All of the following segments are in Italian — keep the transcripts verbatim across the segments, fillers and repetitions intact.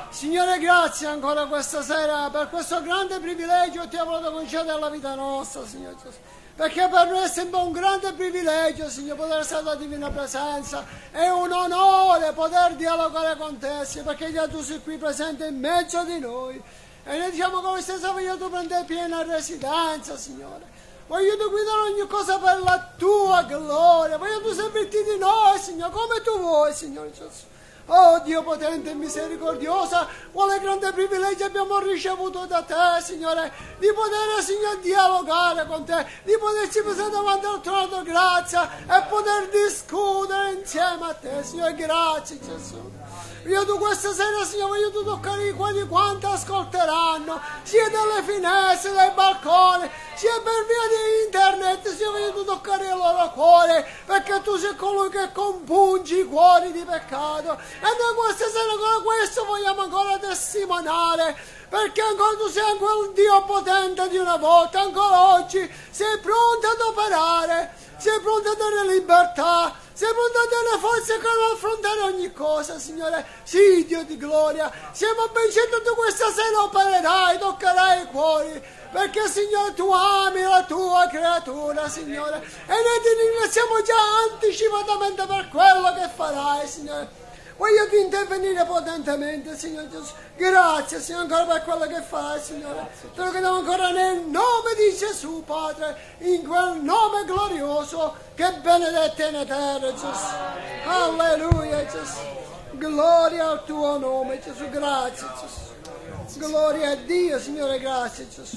Signore, grazie ancora questa sera per questo grande privilegio che ti ha voluto concedere alla vita nostra, Signore Gesù. Perché per noi è sempre un grande privilegio, Signore, poter stare alla divina presenza. È un onore poter dialogare con te, Signore, perché già tu sei qui presente in mezzo di noi. E noi diciamo che stessa voglio tu prendere piena residenza, Signore. Voglio tu guidare ogni cosa per la tua gloria. Voglio tu servirti di noi, Signore, come tu vuoi, Signore Gesù. Oh Dio potente e misericordiosa, quale grande privilegio abbiamo ricevuto da te, Signore, di poter, Signore, dialogare con te, di poterci presentare davanti al trono di grazia e poter discutere insieme a te, Signore. Grazie, Gesù. Io tu questa sera, Signore, voglio tu toccare i cuori di quanti ascolteranno, sia dalle finestre, dai balconi, sia per via di internet, Signore, voglio tu toccare il loro cuore, perché tu sei colui che compungi i cuori di peccato. E noi questa sera con questo vogliamo ancora testimoniare, perché ancora tu sei quel Dio potente di una volta, ancora oggi sei pronto ad operare, sei pronto a dare libertà, sei pronto a dare forze per affrontare ogni cosa, Signore. Sì, Dio di gloria, siamo ben certi che tu questa sera opererai, toccherai i cuori, perché, Signore, tu ami la tua creatura, Signore, e noi ti ringraziamo già anticipatamente per quello che farai, Signore. Voglio ti intervenire potentemente, Signore Gesù. Grazie, Signore, ancora per quello che fai, Signore. Te lo chiediamo ancora nel nome di Gesù, Padre, in quel nome glorioso che è benedetto in eterno, Gesù. Alleluia, Gesù. Gloria al tuo nome, Gesù. Grazie, Gesù. Gloria a Dio, Signore, grazie, Gesù.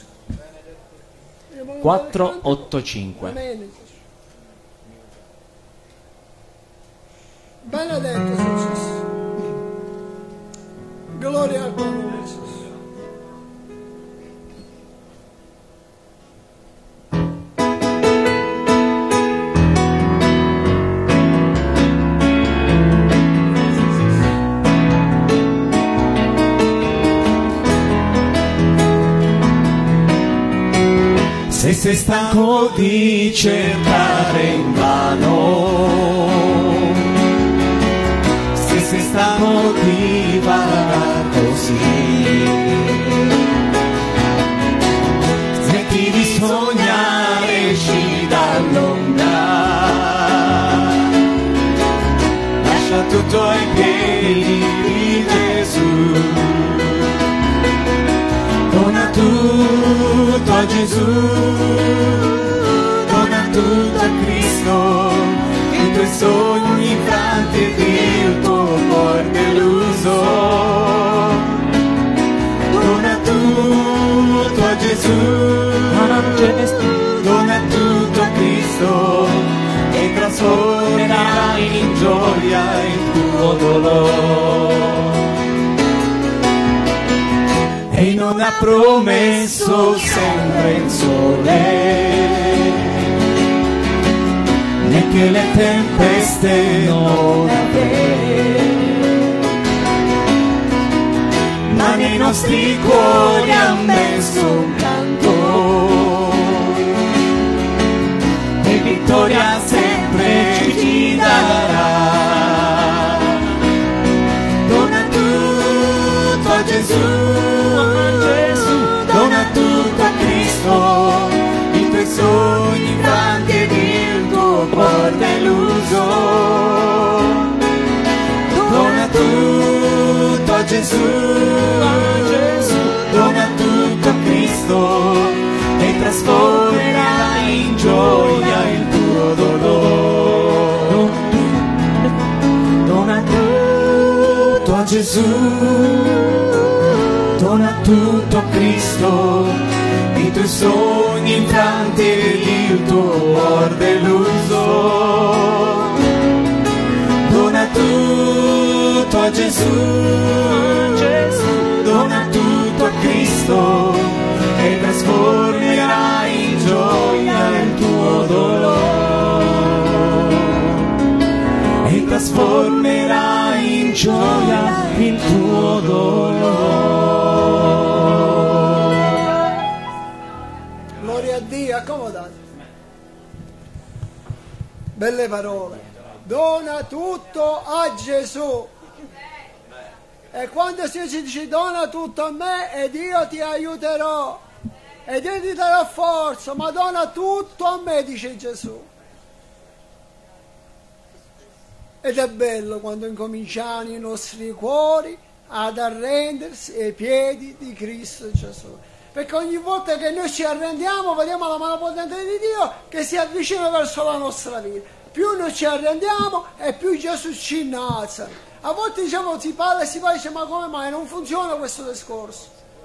quattro otto cinque. Amen, Gesù. Benedetto Gesù. Gloria al tuo nome, Gesù. Se sei stanco di cercare invano, se sei stanco di vagare così, smetti di sognare, esci dall'ombra, lascia tutto ai piedi di Gesù, dona tutto a Gesù, dona tutto a Cristo, i tuoi sogni infranti ed il tuo cuore deluso, dona tutto a Gesù, dona tutto a Cristo e trasformerà in gioia il tuo dolore. E non ha promesso sempre il sole, neanche le tempeste non avere, ma nei nostri cuori ha messo un canto, e vittoria sempre ci darà. Dona tutto a Gesù, dona tutto a Cristo, i tuoi sogni grandi ed il tuo cuore deluso, dona tutto a Gesù, dona tutto a Cristo e trasformerà in gioia il tuo dolore. Dona tutto a Gesù, dona tutto a Cristo, i tuoi sogni infranti ed il tuo cuore deluso, dona tutto a Gesù, dona tutto a Cristo e trasformerà in gioia il tuo dolore, e trasformerà in gioia il tuo dolore. Dio, accomodate. Belle parole. Dona tutto a Gesù. E quando il Signore ci dice dona tutto a me ed io ti aiuterò, ed io ti darò forza, ma dona tutto a me, dice Gesù. Ed è bello quando incominciano i nostri cuori ad arrendersi ai piedi di Cristo Gesù. Perché ogni volta che noi ci arrendiamo vediamo la mano potente di Dio che si avvicina verso la nostra vita. Più noi ci arrendiamo e più Gesù ci innalza. A volte diciamo si parla e si parla e dice ma come mai non funziona questo discorso?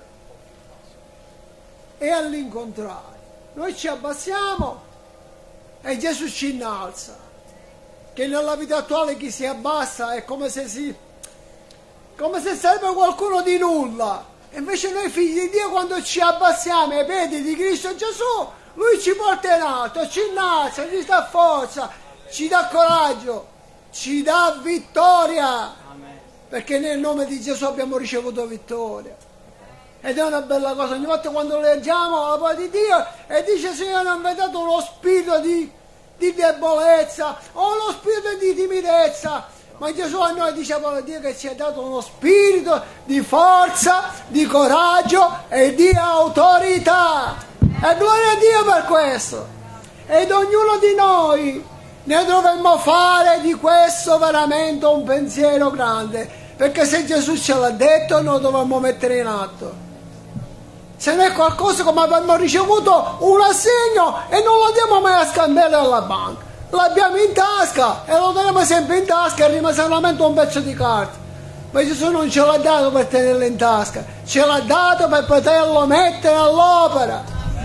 E all'incontrario, noi ci abbassiamo e Gesù ci innalza. Che nella vita attuale chi si abbassa è come se si come se sarebbe qualcuno di nulla. E invece noi figli di Dio quando ci abbassiamo ai piedi di Cristo Gesù, Lui ci porta in alto, ci innalza, ci dà forza, ci dà coraggio, ci dà vittoria. Amen. Perché nel nome di Gesù abbiamo ricevuto vittoria. Ed è una bella cosa, ogni volta quando leggiamo la parola di Dio e dice Signore non mi ha dato uno spirito di, di debolezza o uno spirito di timidezza. Ma Gesù a noi dice a Dio che ci ha dato uno spirito di forza, di coraggio e di autorità. E gloria a Dio per questo. Ed ognuno di noi ne dovremmo fare di questo veramente un pensiero grande. Perché se Gesù ce l'ha detto, noi dovremmo mettere in atto. Se non è qualcosa come abbiamo ricevuto un assegno e non lo andiamo mai a scambiare alla banca. L'abbiamo in tasca e lo teniamo sempre in tasca e rimane solamente un pezzo di carta. Ma Gesù non ce l'ha dato per tenerlo in tasca, ce l'ha dato per poterlo mettere all'opera.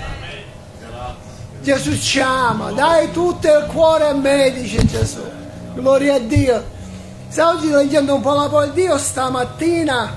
Gesù ci ama, dai tutto il cuore a me, dice Gesù. Gloria a Dio. Stavo oggi leggendo un po' la parola di Dio stamattina.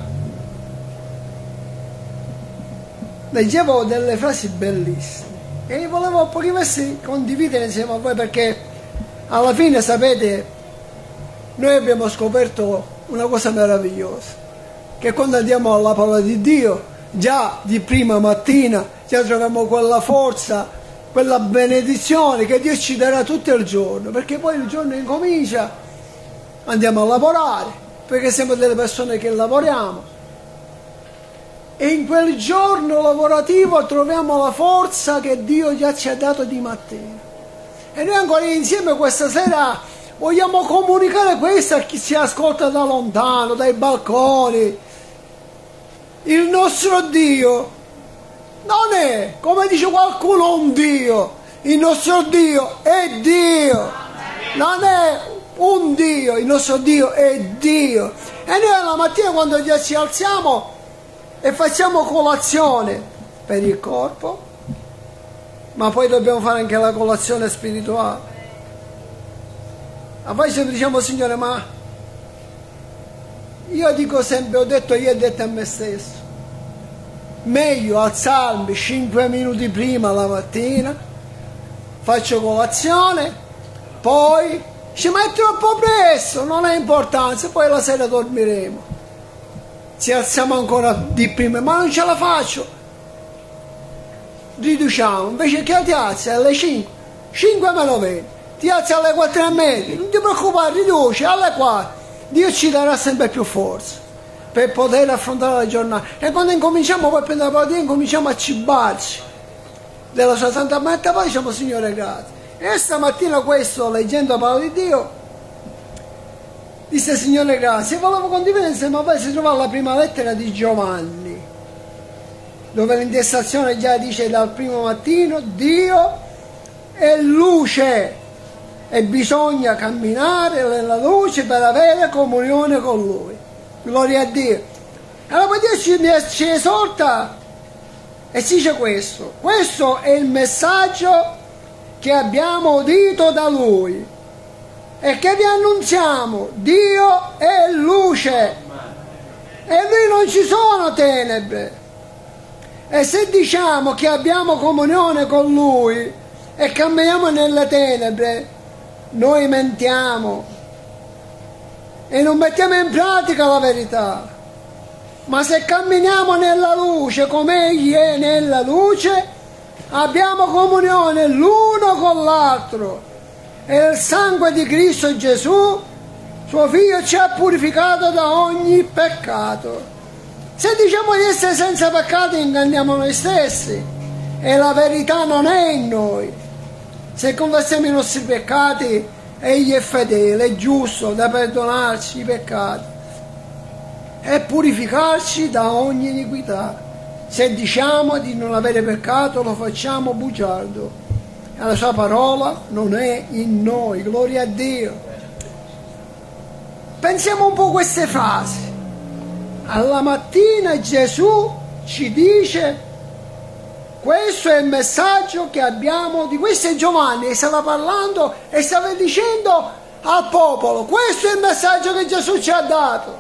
Leggevo delle frasi bellissime e volevo un pochino condividere insieme a voi perché alla fine, sapete, noi abbiamo scoperto una cosa meravigliosa, che quando andiamo alla parola di Dio, già di prima mattina, già troviamo quella forza, quella benedizione che Dio ci darà tutto il giorno, perché poi il giorno incomincia, andiamo a lavorare, perché siamo delle persone che lavoriamo, e in quel giorno lavorativo troviamo la forza che Dio già ci ha dato di mattina. E noi ancora insieme questa sera vogliamo comunicare questo a chi ci ascolta da lontano, dai balconi. Il nostro Dio non è, come dice qualcuno, un Dio. Il nostro Dio è Dio. Non è un Dio, il nostro Dio è Dio. E noi la mattina quando già ci alziamo e facciamo colazione per il corpo, ma poi dobbiamo fare anche la colazione spirituale. A volte diciamo Signore, ma io dico sempre, ho detto io e ho detto a me stesso, meglio alzarmi cinque minuti prima la mattina, faccio colazione, poi dice ma è troppo presto, non ha importanza, poi la sera dormiremo, ci alziamo ancora di prima, ma non ce la faccio. Riduciamo, invece che ti alzi alle cinque, cinque meno venti, ti alzi alle quattro e mezza, non ti preoccupare, riduci alle quattro, Dio ci darà sempre più forza per poter affrontare la giornata. E quando incominciamo poi a prendere la parola, incominciamo a cibarci della sua santa mente, poi diciamo Signore grazie. E stamattina questo, leggendo la parola di Dio, disse Signore grazie, e volevo condividere insieme a voi, si trova la prima lettera di Giovanni, dove l'intestazione già dice dal primo mattino Dio è luce e bisogna camminare nella luce per avere comunione con Lui. Gloria a Dio. Allora Dio ci, ci esorta e ci dice questo, questo è il messaggio che abbiamo udito da Lui e che vi annunziamo, Dio è luce e Lui non ci sono tenebre. E se diciamo che abbiamo comunione con Lui e camminiamo nelle tenebre, noi mentiamo e non mettiamo in pratica la verità. Ma se camminiamo nella luce come Egli è nella luce, abbiamo comunione l'uno con l'altro e il sangue di Cristo Gesù, Suo Figlio ci ha purificato da ogni peccato. Se diciamo di essere senza peccato inganniamo noi stessi e la verità non è in noi. Se confessiamo i nostri peccati, Egli è fedele, è giusto da perdonarci i peccati e purificarci da ogni iniquità. Se diciamo di non avere peccato, lo facciamo bugiardo e la sua parola non è in noi. Gloria a Dio. Pensiamo un po' a queste frasi. Alla mattina Gesù ci dice: questo è il messaggio che abbiamo. Di questo è Giovanni e stava parlando e stava dicendo al popolo: questo è il messaggio che Gesù ci ha dato.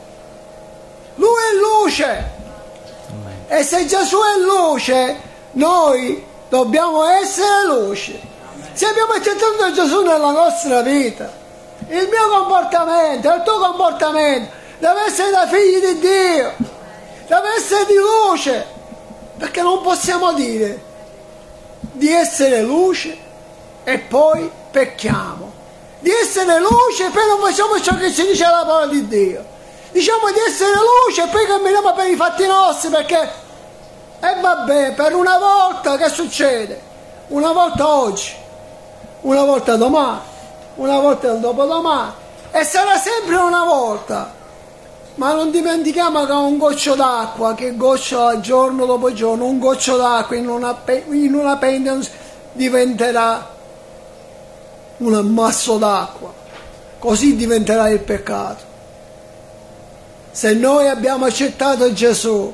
Lui è luce. E se Gesù è luce, noi dobbiamo essere luce. Se abbiamo accettato Gesù nella nostra vita, il mio comportamento, il tuo comportamento deve essere da figli di Dio, deve essere di luce, perché non possiamo dire di essere luce e poi pecchiamo, di essere luce e poi non facciamo ciò che ci dice la parola di Dio. Diciamo di essere luce e poi camminiamo per i fatti nostri, perché e vabbè, per una volta che succede? Una volta oggi, una volta domani, una volta il dopodomani, e sarà sempre una volta. Ma non dimentichiamo che un goccio d'acqua che gocciola giorno dopo giorno, un goccio d'acqua in una, pe- in una pentola diventerà un ammasso d'acqua. Così diventerà il peccato. Se noi abbiamo accettato Gesù,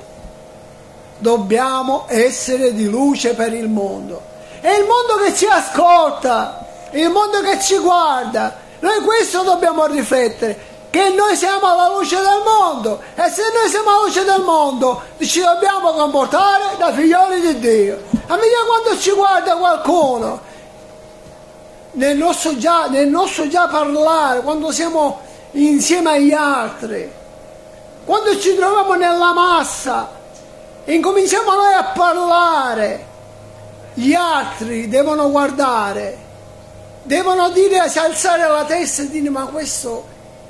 dobbiamo essere di luce per il mondo. È il mondo che ci ascolta, il mondo che ci guarda. Noi questo dobbiamo riflettere, che noi siamo la luce del mondo, e se noi siamo la luce del mondo ci dobbiamo comportare da figlioli di Dio. A me quando ci guarda qualcuno nel nostro già, nel nostro già parlare, quando siamo insieme agli altri, quando ci troviamo nella massa, incominciamo noi a parlare, gli altri devono guardare, devono dire, alzare la testa e dire: ma questo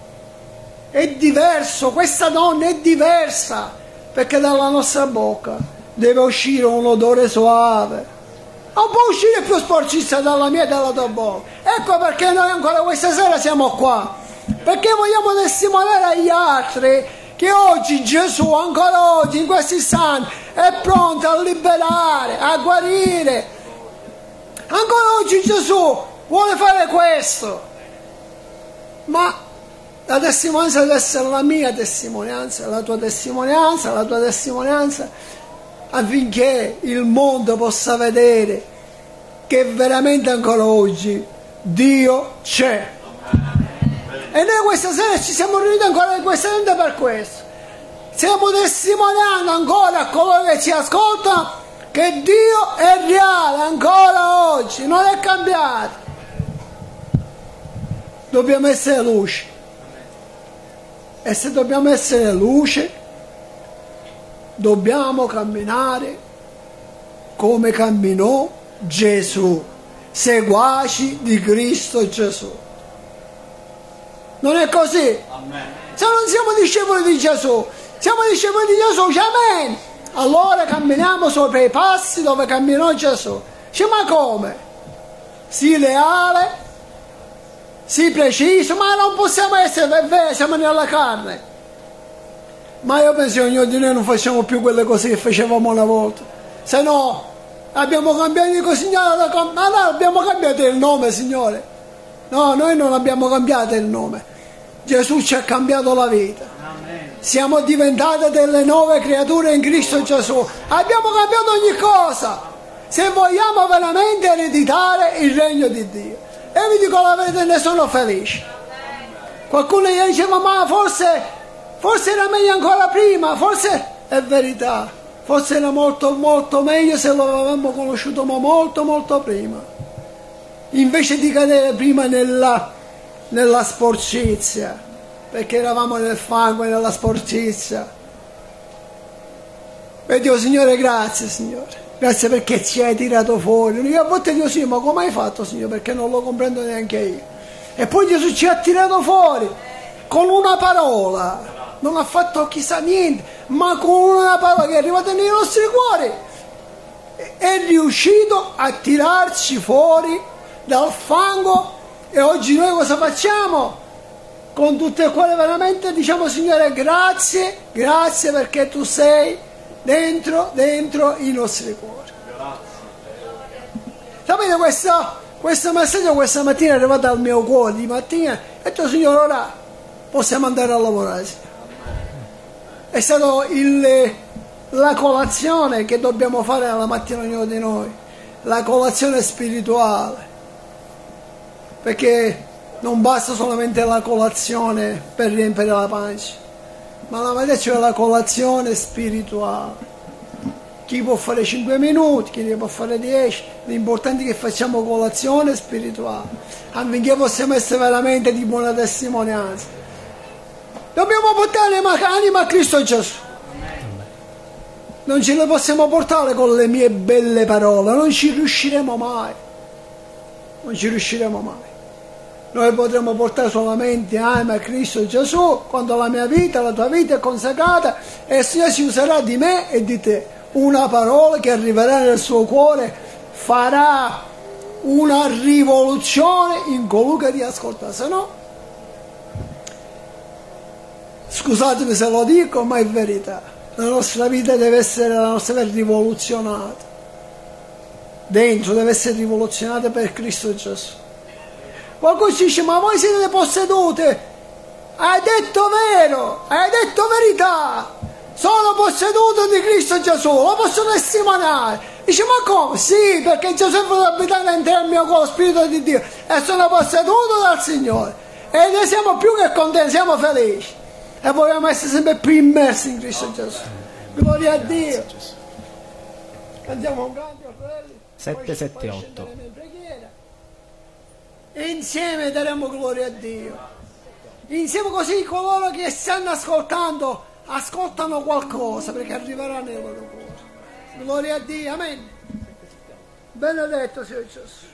è diverso, questa donna è diversa, perché dalla nostra bocca deve uscire un odore soave, non può uscire più sporcizia dalla mia e dalla tua bocca. Ecco perché noi ancora questa sera siamo qua, perché vogliamo testimoniare agli altri che oggi Gesù, ancora oggi, in questi istanti, è pronto a liberare, a guarire. Ancora oggi Gesù vuole fare questo, ma la testimonianza deve essere la mia testimonianza, la tua testimonianza, la tua testimonianza, affinché il mondo possa vedere che veramente ancora oggi Dio c'è. E noi questa sera ci siamo riuniti ancora in questa notte per questo. Stiamo testimoniando ancora a coloro che ci ascoltano che Dio è reale ancora oggi, non è cambiato. Dobbiamo essere luce. E se dobbiamo essere luce, dobbiamo camminare come camminò Gesù, seguaci di Cristo Gesù. Non è così? Amen. Se non siamo discepoli di Gesù, siamo discepoli di Gesù, amen. Allora camminiamo sopra i passi dove camminò Gesù. Dice, ma come? Sii leale, sii preciso, ma non possiamo essere veri, siamo nella carne. Ma io penso che ognuno di noi non facciamo più quelle cose che facevamo una volta. Se no, abbiamo cambiato, dico, Signore, ma no, abbiamo cambiato il nome, Signore. No, noi non abbiamo cambiato il nome. Gesù ci ha cambiato la vita. Amen. Siamo diventate delle nuove creature in Cristo Gesù. Abbiamo cambiato ogni cosa se vogliamo veramente ereditare il regno di Dio. E vi dico la verità, ne sono felice. Qualcuno gli diceva, ma forse, forse era meglio ancora prima, forse è verità. Forse era molto molto meglio se lo avevamo conosciuto ma molto molto prima. Invece di cadere prima nella nella sporcizia, perché eravamo nel fango e nella sporcizia. E Dio, Signore, grazie, Signore, grazie perché ci hai tirato fuori. Io a volte dico, sì, ma come hai fatto, Signore, perché non lo comprendo neanche io. E poi Gesù ci ha tirato fuori con una parola, non ha fatto chissà niente, ma con una parola che è arrivata nei nostri cuori è riuscito a tirarci fuori dal fango. E oggi noi cosa facciamo? Con tutte il cuore veramente diciamo: Signore, grazie, grazie perché tu sei dentro, dentro i nostri cuori. Sapete, questo, questo messaggio questa mattina è arrivato al mio cuore di mattina e ho detto: Signore, ora possiamo andare a lavorare. È stata la colazione che dobbiamo fare la mattina ognuno di noi, la colazione spirituale, perché non basta solamente la colazione per riempire la pancia, ma la mattina c'è la colazione spirituale. Chi può fare cinque minuti, chi ne può fare dieci, l'importante è che facciamo colazione spirituale, affinché possiamo essere veramente di buona testimonianza. Dobbiamo portare l'anima a Cristo Gesù. Non ce le possiamo portare con le mie belle parole, non ci riusciremo mai. Non ci riusciremo mai. Noi potremo portare solamente anima a Cristo Gesù quando la mia vita, la tua vita è consacrata e il Signore si userà di me e di te. Una parola che arriverà nel suo cuore farà una rivoluzione in colui che ti ascolta, se no, scusatemi se lo dico, ma è verità. La nostra vita deve essere, la nostra vita rivoluzionata. Dentro deve essere rivoluzionata per Cristo Gesù. Qualcuno ci dice: ma voi siete possedute. Hai detto vero, hai detto verità. Sono posseduto di Cristo Gesù, lo posso testimoniare. Dice: ma come? Sì, perché Gesù è venuto ad abitare dentro il mio cuore, Spirito di Dio, e sono posseduto dal Signore. E noi siamo più che contenti, siamo felici. E vogliamo essere sempre più immersi in Cristo Gesù. Gloria a Dio. Cantiamo un canto, fratelli. sette sette otto. E insieme daremo gloria a Dio. Insieme, così coloro che stanno ascoltando ascoltano qualcosa, perché arriverà nel loro cuore. Gloria a Dio, amen. Benedetto sia Gesù.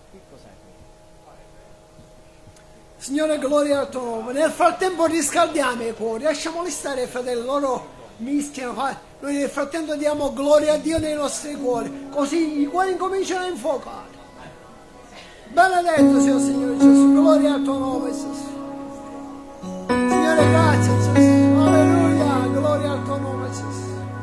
Signore, gloria al tuo nome. Nel frattempo riscaldiamo i cuori, lasciamoli stare, fratelli, loro mischiano. Noi nel frattempo diamo gloria a Dio nei nostri cuori, così i cuori incominciano a infuocare. Benedetto sia il Signore Gesù, gloria al tuo nome, Gesù. Signore, grazie Gesù, alleluia, gloria al tuo nome, Gesù.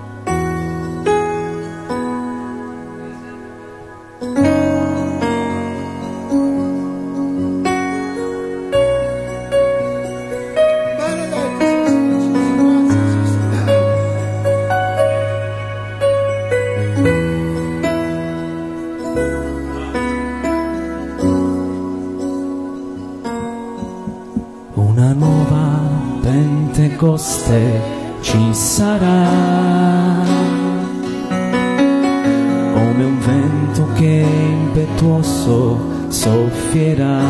Pentecoste ci sarà, come un vento che impetuoso soffierà,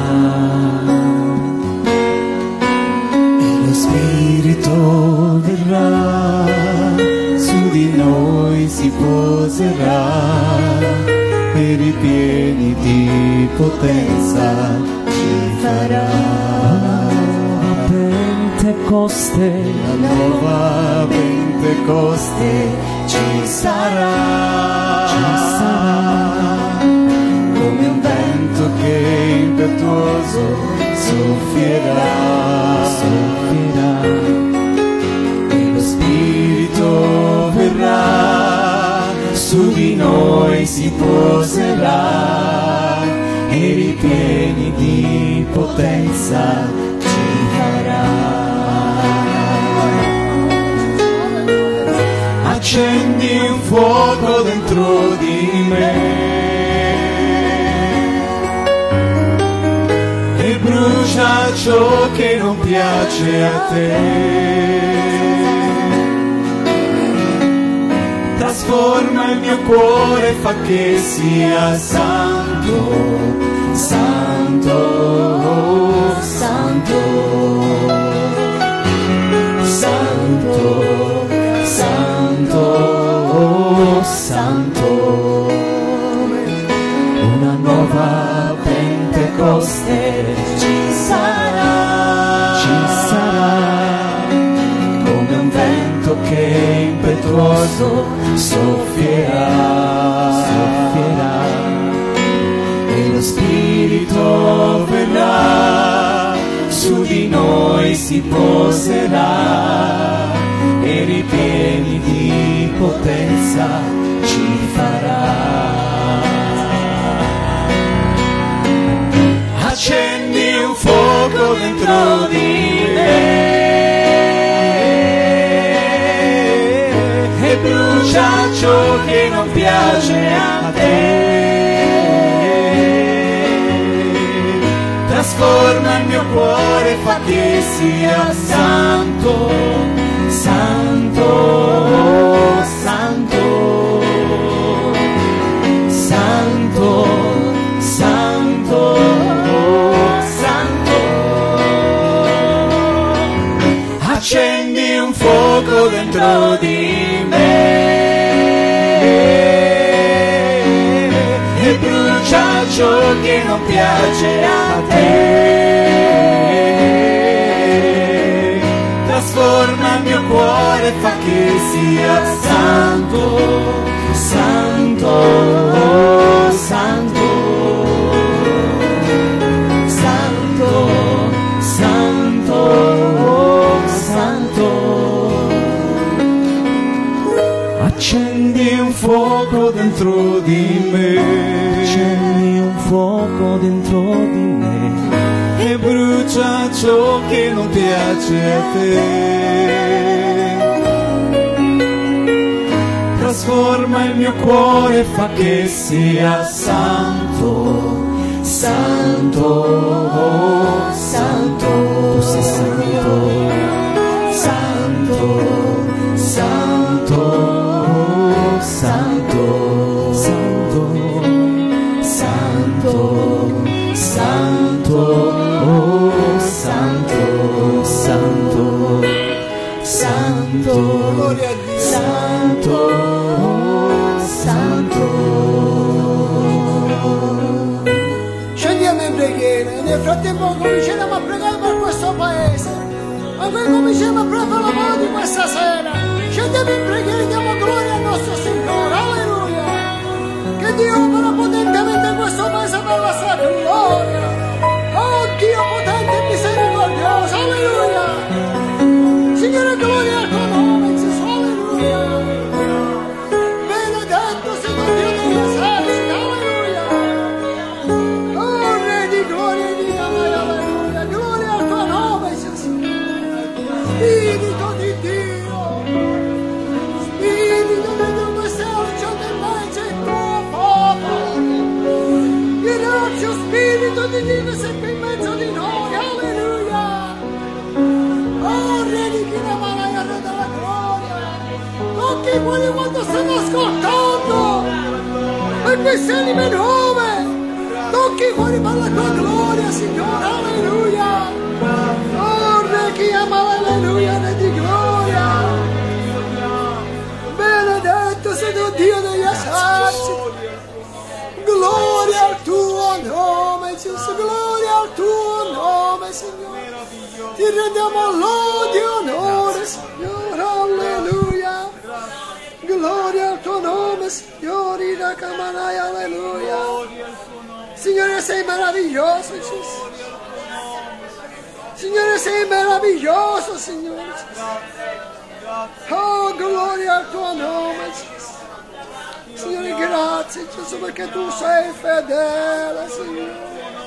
e lo Spirito verrà, su di noi si poserà, e ripieni di potenza ci farà. Pentecoste, la nuova Pentecoste ci sarà, ci sarà, come un vento che impetuoso soffierà, soffierà, e lo Spirito verrà, su di noi si poserà, e ripieni di potenza accendi un fuoco dentro di me e brucia ciò che non piace a te. Trasforma il mio cuore e fa che sia santo, santo, santo, santo. Santo, Santo, una nuova Pentecoste ci sarà, ci sarà. che impetuoso soffierà, soffierà, e lo Spirito verrà, su di noi si poserà, e ripieni di potenza ci farà. Accendi un fuoco dentro di me e brucia ciò che non piace a te. Trasforma il mio cuore, fa che sia santo, santo, santo, santo, santo, santo. Accendi un fuoco dentro di me e brucia ciò che non piace a te. Trasforma il mio cuore, fa che sia santo, santo, santo, santo, santo, santo. Accendi un fuoco dentro di me, accendi un fuoco dentro di me e brucia ciò che non piace a te. Trasforma il mio cuore, fa che sia santo, santo, santo. Tu sei santo, santo, santo. Santo, santo, santo, santo, oh, santo, santo, santo, Gloria a Dio. santo, oh, santo. Scendiamo in preghiera e nel frattempo cominceremo a pregare per questo paese. Ma poi cominciamo a prendere la mano di questa sera. Scendiamo in preghiera e diamo gloria al nostro Signore. Alleluia. Che Dio opera potentemente in questo paese per la sua gloria. Oh Dio potente e misericordioso. Alleluia. Signore, gloria al tuo nome, Gesù. Alleluia. Benedetto sia tu Dio degli eserciti. Alleluia. Oh Re di gloria e di amore. Alleluia. Gloria al tuo nome, Gesù. Spirito di Dio, Spirito di Dio che sei alciato in mezzo al tuo popolo. Grazie Spirito di Dio che sei qui in mezzo di noi, alleluia. Oh Re di Chinamanaya, Re della gloria, tocchi i cuori quando stanno ascoltando e queste anime nuove, tocchi i cuori per la tua gloria, Signore, alleluia. Oh Re chi ama, alleluia, Re di gloria. Benedetto sei tu Dio degli eserciti. Gloria al tuo nome, Gesù, gloria al tuo nome, Signore. Ti rendiamo lode e onore, Signore, alleluia. Gloria al tuo nome, Signore, Rakamanai, alleluia. Signore, sei meraviglioso, Gesù. Signore, sei meraviglioso, Signore. Oh, gloria al tuo nome, Gesù. Signore, grazie, Gesù, perché tu sei fedele, Signore.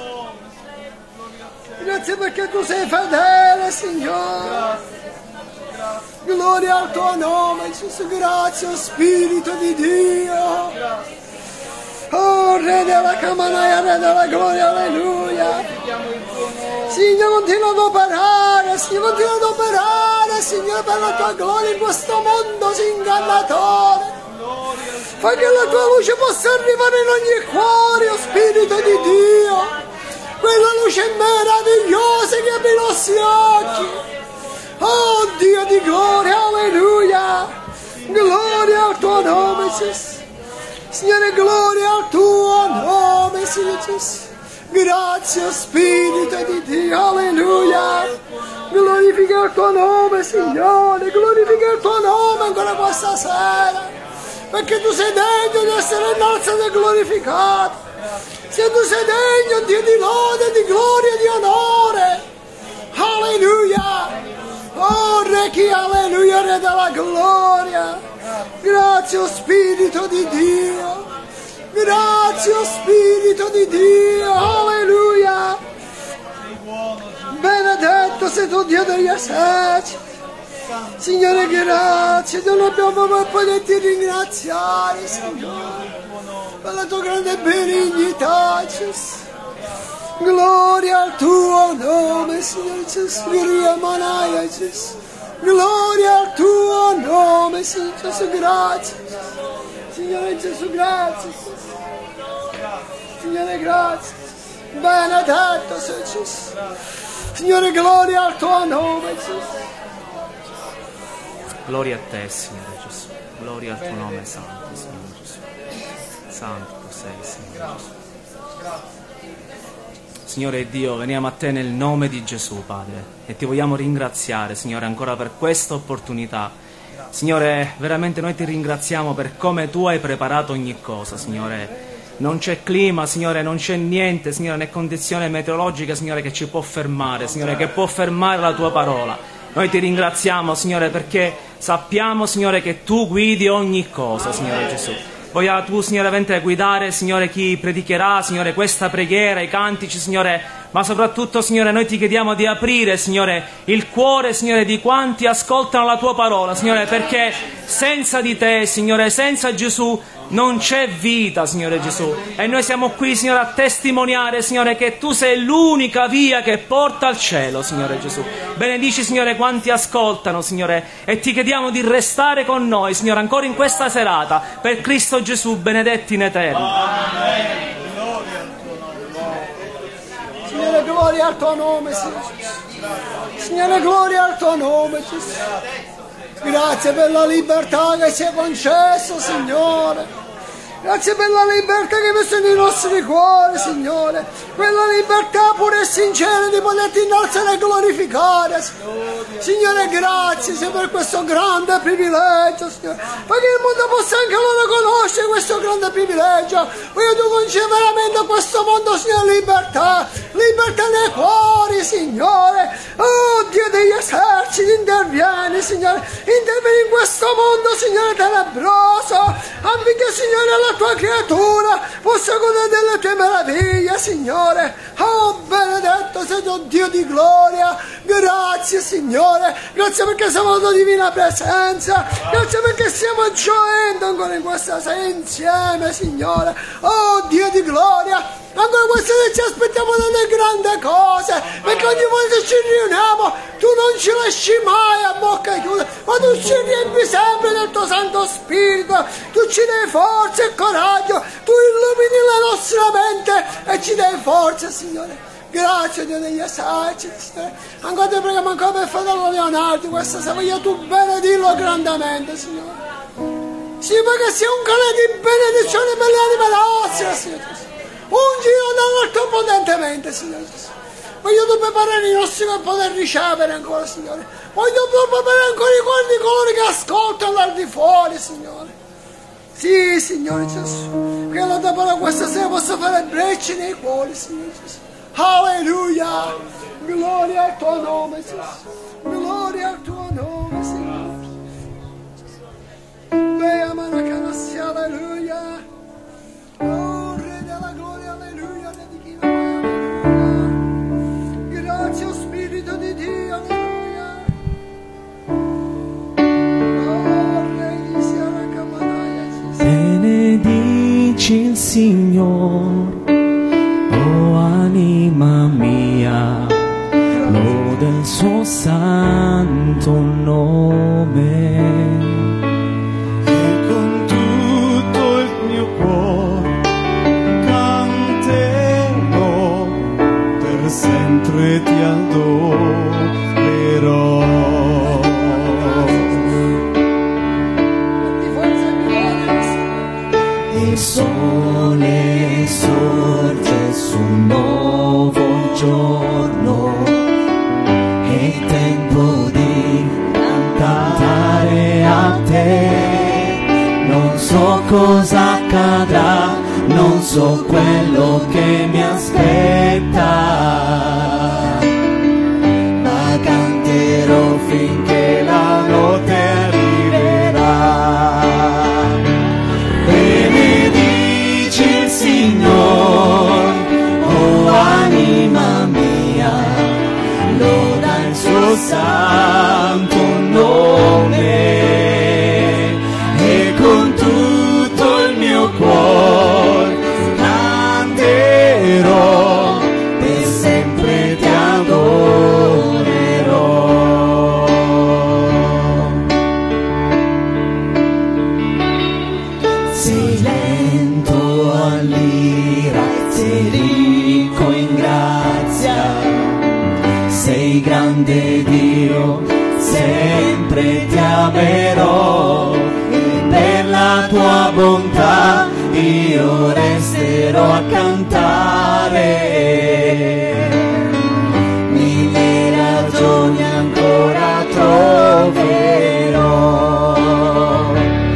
Grazie perché tu sei fedele, Signore. Gloria al tuo nome, Gesù. Grazie, Spirito di Dio. Oh, Re della Camanaia, Re della gloria, alleluia. Signore, continua ad operare, Signore, continua ad operare, Signore, per la tua gloria in questo mondo ingannatore. Fai che la tua luce possa arrivare in ogni cuore, oh Spirito di Dio. Quella luce meravigliosa che apre i nostri occhi. Oh Dio di gloria, alleluia. Gloria al tuo nome, Gesù. Signore, gloria al tuo nome, Signore Gesù. Grazie, Spirito di Dio, alleluia. Glorifica il tuo nome, Signore, glorifica il tuo nome, questa sera, perché tu sei degno di essere innalzato e glorificato. Se tu sei degno, Dio, di lode, di gloria, di onore. Alleluia. Oh, Re chi, alleluia, Re della gloria. Grazie, oh Spirito di Dio. Grazie, oh Spirito di Dio. Alleluia. Benedetto sei tu, Dio degli eserciti. Signore, grazie, non abbiamo mai potuto ringraziare, Signore, per la tua grande benignità, Gesù. Gloria al tuo nome, Signore Gesù, Maria, Gesù. Gloria al tuo nome, Signore Gesù, grazie. Signore Gesù, grazie. Signore, grazie. Benedetto sei Gesù. Signore, gloria al tuo nome, Gesù. Gloria a te, Signore Gesù. Gloria al tuo nome santo, Signore Gesù. Santo sei, Signore Gesù. Signore Dio, veniamo a te nel nome di Gesù, Padre, e ti vogliamo ringraziare, Signore, ancora per questa opportunità. Signore, veramente noi ti ringraziamo per come tu hai preparato ogni cosa, Signore. Non c'è clima, Signore, non c'è niente, Signore, né condizione meteorologica, Signore, che ci può fermare, Signore, che può fermare la tua parola. Noi ti ringraziamo, Signore, perché sappiamo, Signore, che tu guidi ogni cosa, Signore Gesù. Voglia tu, Signore, venire a guidare, Signore, chi predicherà, Signore, questa preghiera, i cantici, Signore, ma soprattutto, Signore, noi ti chiediamo di aprire, Signore, il cuore, Signore, di quanti ascoltano la tua parola, Signore, perché senza di te, Signore, senza Gesù, non c'è vita, Signore Gesù. E noi siamo qui, Signore, a testimoniare, Signore, che tu sei l'unica via che porta al cielo, Signore Gesù. Benedici, Signore, quanti ascoltano, Signore, e ti chiediamo di restare con noi, Signore, ancora in questa serata, per Cristo Gesù, benedetti in eterno. Amen. Signore, gloria al tuo nome, Signore. Signore, gloria al tuo nome, Gesù. Grazie per la libertà che ci hai concesso, Signore. Grazie per la libertà che hai messo nei nostri cuori, Signore. Quella libertà pura e sincera di poterti innalzare e glorificare, Signore. Signore, grazie per questo grande privilegio, Signore. Perché il mondo possa anche loro conoscere questo grande privilegio. Voglio tu concedere veramente a questo mondo, Signore, libertà. Libertà nei cuori, Signore. Oh, Dio degli eserciti, intervieni, Signore. Intervieni in questo mondo, Signore, tenebroso. Affinché, Signore, la tua creatura possa godere delle tue meraviglie, Signore. Oh, benedetto sei tu, Dio di gloria. Grazie, Signore. Grazie perché siamo la tua divina presenza. Grazie perché stiamo gioendo ancora in questa sera insieme, Signore. Oh, Dio di gloria. Ancora questa sera ci aspettiamo delle grandi cose, perché ogni volta ci riuniamo, tu non ci lasci mai a bocca chiusa, ma tu ci riempi sempre del tuo Santo Spirito, tu ci dai forza e coraggio, tu illumini la nostra mente e ci dai forza, Signore. Grazie, Dio degli eserciti, Signore. Ancora ti preghiamo ancora per fratello Leonardo questa sera, voglio tu benedirlo grandemente, Signore. Sì, perché sia un canale di benedizione per le anime nostre, Signore. Ungilo dall'alto potentemente, Signore Gesù. Voglio tu preparare i nostri per poter ricevere ancora, Signore. Voglio tu preparare ancora i cuori di coloro che ascoltano al di fuori, Signore. Sì, Signore Gesù. Che la tua parola questa sera possa fare brecce nei cuori, Signore Gesù. Alleluia. Gloria al tuo nome, Gesù. Gloria al tuo nome, Signore. Bea manacanassi, alleluia. Oh, Re della gloria, alleluia, Re di chi alleluia. Grazie, oh Spirito di Dio, alleluia. Oh, Re di Siara Camanaia, benedici il Signore, oh anima mia, lode il suo santo nome. Sempre ti adorerò. Il sole sorge su un nuovo giorno, è tempo di cantare a te. cosa accadrà, non so quello che mi aspetta, ma canterò finché la notte arriverà. Benedici il Signore, oh anima mia, loda il suo santo nome, e con tutto il mio cuore canterò, per sempre ti adorerò. Sei lento all'ira, sei ricco in grazia, sei grande Dio, sempre ti amerò, e per la tua bontà io resterò a cantare. Mille ragioni ancora troverò.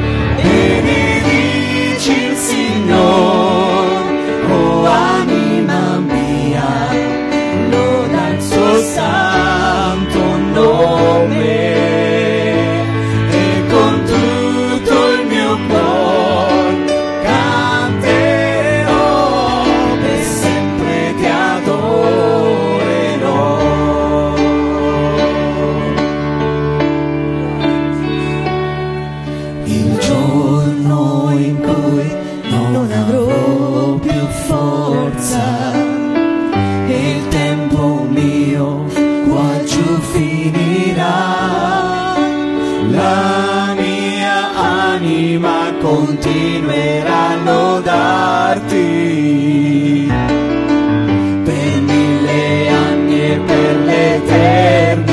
Benedici il Signore, oh anima mia, loda il suo santo nome, e con tutto il mio cuore canterò, per sempre ti adorerò. Il giorno in cui non avrò più forza, il tempo mio qua giù finirà, la mia anima continuerà a lodarti per mille anni e per l'eternità.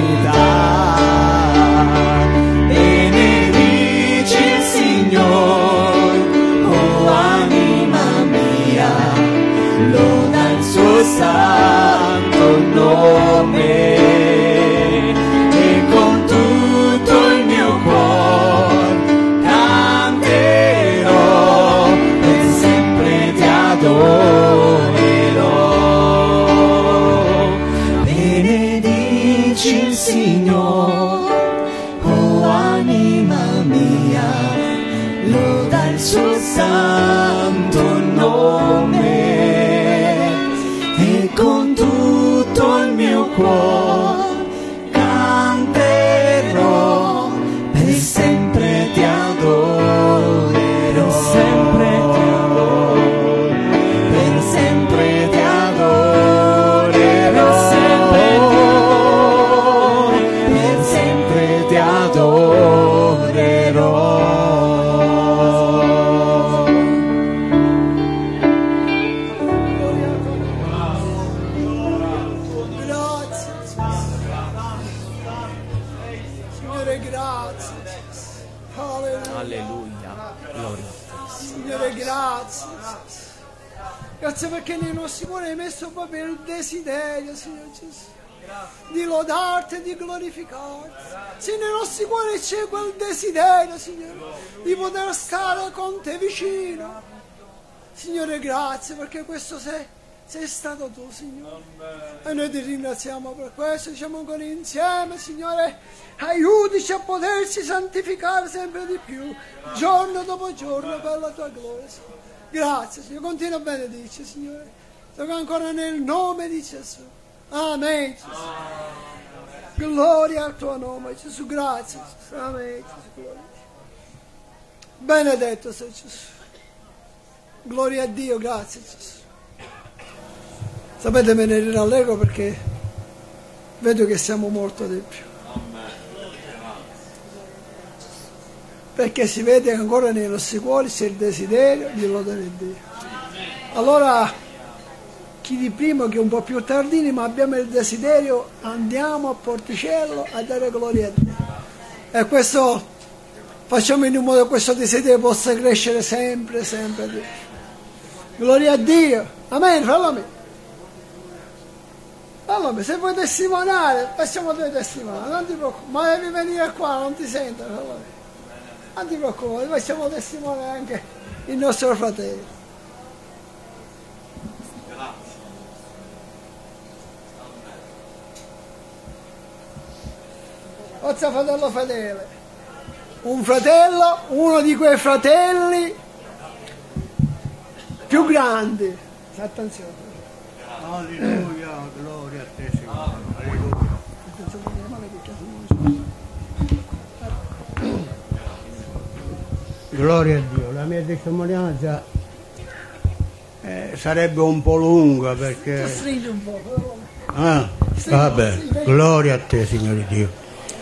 Benedici il Signore, oh anima mia, loda il suo santo nome, e con tutto il mio cuore canterò, per sempre ti adorerò. Benedici il Signore, oh anima mia, loda il suo santo nome, e con tutto il mio cuore canterò, per sempre ti adorerò, per sempre ti adorerò, per sempre ti adorerò. Signore, grazie. Alleluia. Alleluia. Gloria a te. Signore, grazie. Grazie perché nei nostri cuori hai messo proprio il desiderio, Signore Gesù, di lodarti e di glorificarti. Se nei nostri cuori c'è quel desiderio, Signore, di poter stare con te vicino. Signore, grazie perché questo sei, sei stato tu, Signore. E noi ti ringraziamo per questo, diciamo ancora insieme, Signore, aiutici a poterci santificare sempre di più, giorno dopo giorno, per la tua gloria, Signore. Grazie, Signore, continua a benedici, Signore. Tocca ancora nel nome di Gesù. Amen. Gesù. Gloria al tuo nome, Gesù, grazie. Gesù. Amen. Gesù, gloria. Benedetto sei Gesù. Gloria a Dio, grazie Gesù. Sapete, me ne rallegro perché vedo che siamo molto di più. Perché si vede che ancora nei nostri cuori c'è il desiderio di lodare Dio. Allora, chi di prima che un po' più tardini, ma abbiamo il desiderio, andiamo a Porticello a dare gloria a Dio. E questo facciamo in un modo che questo desiderio possa crescere sempre, sempre di più. Gloria a Dio. Amen, fallami. Fallami, se vuoi testimoniare, facciamo due testimoni, non ti preoccupare, ma devi venire qua, non ti sento, fallami. Non ti preoccupare, facciamo testimoniare anche il nostro fratello. Grazie fratello fedele, un fratello, uno di quei fratelli più grandi. Attenzione. Alleluia, gloria a te Signore. Alleluia. Gloria a Dio. La mia testimonianza eh, sarebbe un po' lunga perché... Stringi un po'. Ah, vabbè, gloria a te Signore Dio.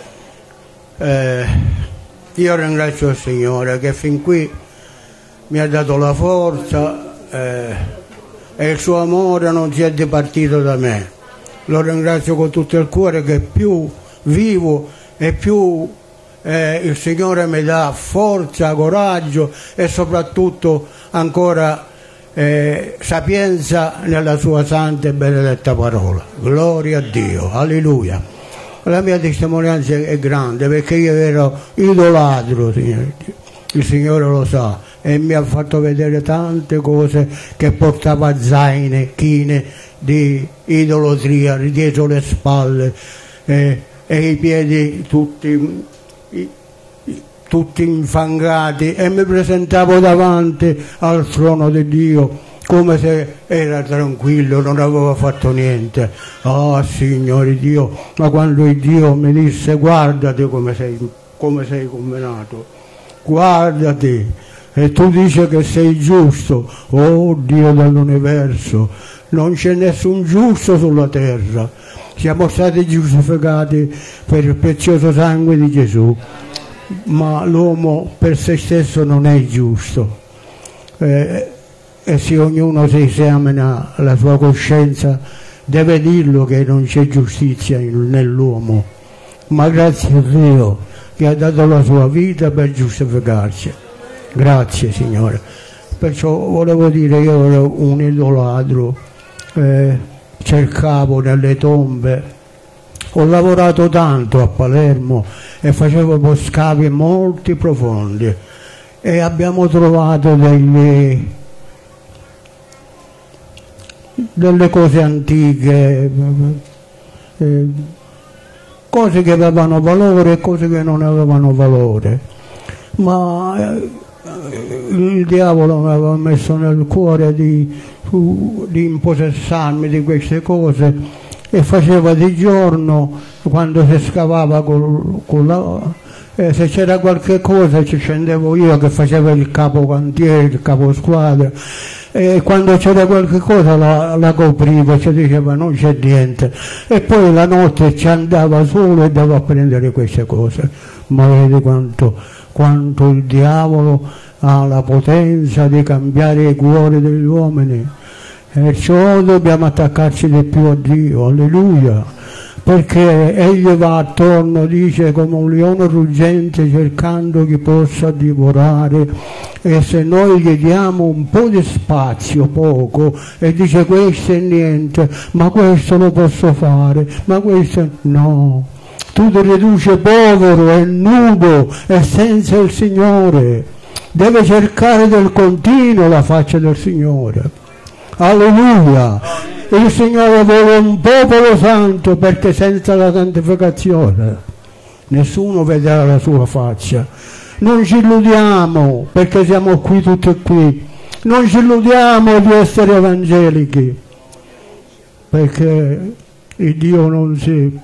Eh, io ringrazio il Signore che fin qui mi ha dato la forza eh, e il suo amore non si è dipartito da me. Lo ringrazio con tutto il cuore che più vivo e più eh, il Signore mi dà forza, coraggio e soprattutto ancora eh, sapienza nella sua santa e benedetta parola. Gloria a Dio, alleluia. La mia testimonianza è grande perché io ero idolatro, Signore. Il Signore lo sa, e mi ha fatto vedere tante cose che portava zaine, chine di idolatria dietro le spalle eh, e i piedi tutti, i, tutti infangati, e mi presentavo davanti al trono di Dio come se era tranquillo, non aveva fatto niente. Oh Signore Dio, ma quando il Dio mi disse guardati come sei, come sei convenato, guardati, e tu dici che sei giusto, oh Dio dell'universo, non c'è nessun giusto sulla terra, siamo stati giustificati per il prezioso sangue di Gesù, ma l'uomo per se stesso non è giusto. Eh, E se ognuno si esamina la sua coscienza deve dirlo che non c'è giustizia nell'uomo, ma grazie a Dio che ha dato la sua vita per giustificarci. Grazie Signore. Perciò volevo dire, io ero un idolatro, eh, cercavo nelle tombe, ho lavorato tanto a Palermo e facevo scavi molto profondi e abbiamo trovato degli delle cose antiche, eh, cose che avevano valore e cose che non avevano valore, ma eh, il diavolo mi aveva messo nel cuore di, di impossessarmi di queste cose e faceva di giorno, quando si scavava col, con la, eh, se c'era qualche cosa ci scendevo io che facevo il capo cantiere, il capo squadra, e quando c'era qualche cosa la, la copriva, ci diceva non c'è niente, e poi la notte ci andava solo e andava a prendere queste cose. Ma vedi quanto, quanto il diavolo ha la potenza di cambiare i cuori degli uomini, perciò dobbiamo attaccarci di più a Dio, alleluia, perché egli va attorno, dice, come un leone ruggente cercando chi possa divorare, e se noi gli diamo un po' di spazio, poco, e dice questo è niente, ma questo lo posso fare, ma questo no, tu ti riduci povero e nudo e senza il Signore, deve cercare del continuo la faccia del Signore, alleluia. Il Signore vuole un popolo santo, perché senza la santificazione nessuno vedrà la sua faccia. Non ci illudiamo, perché siamo qui tutti qui, non ci illudiamo di essere evangelici, perché il Dio non si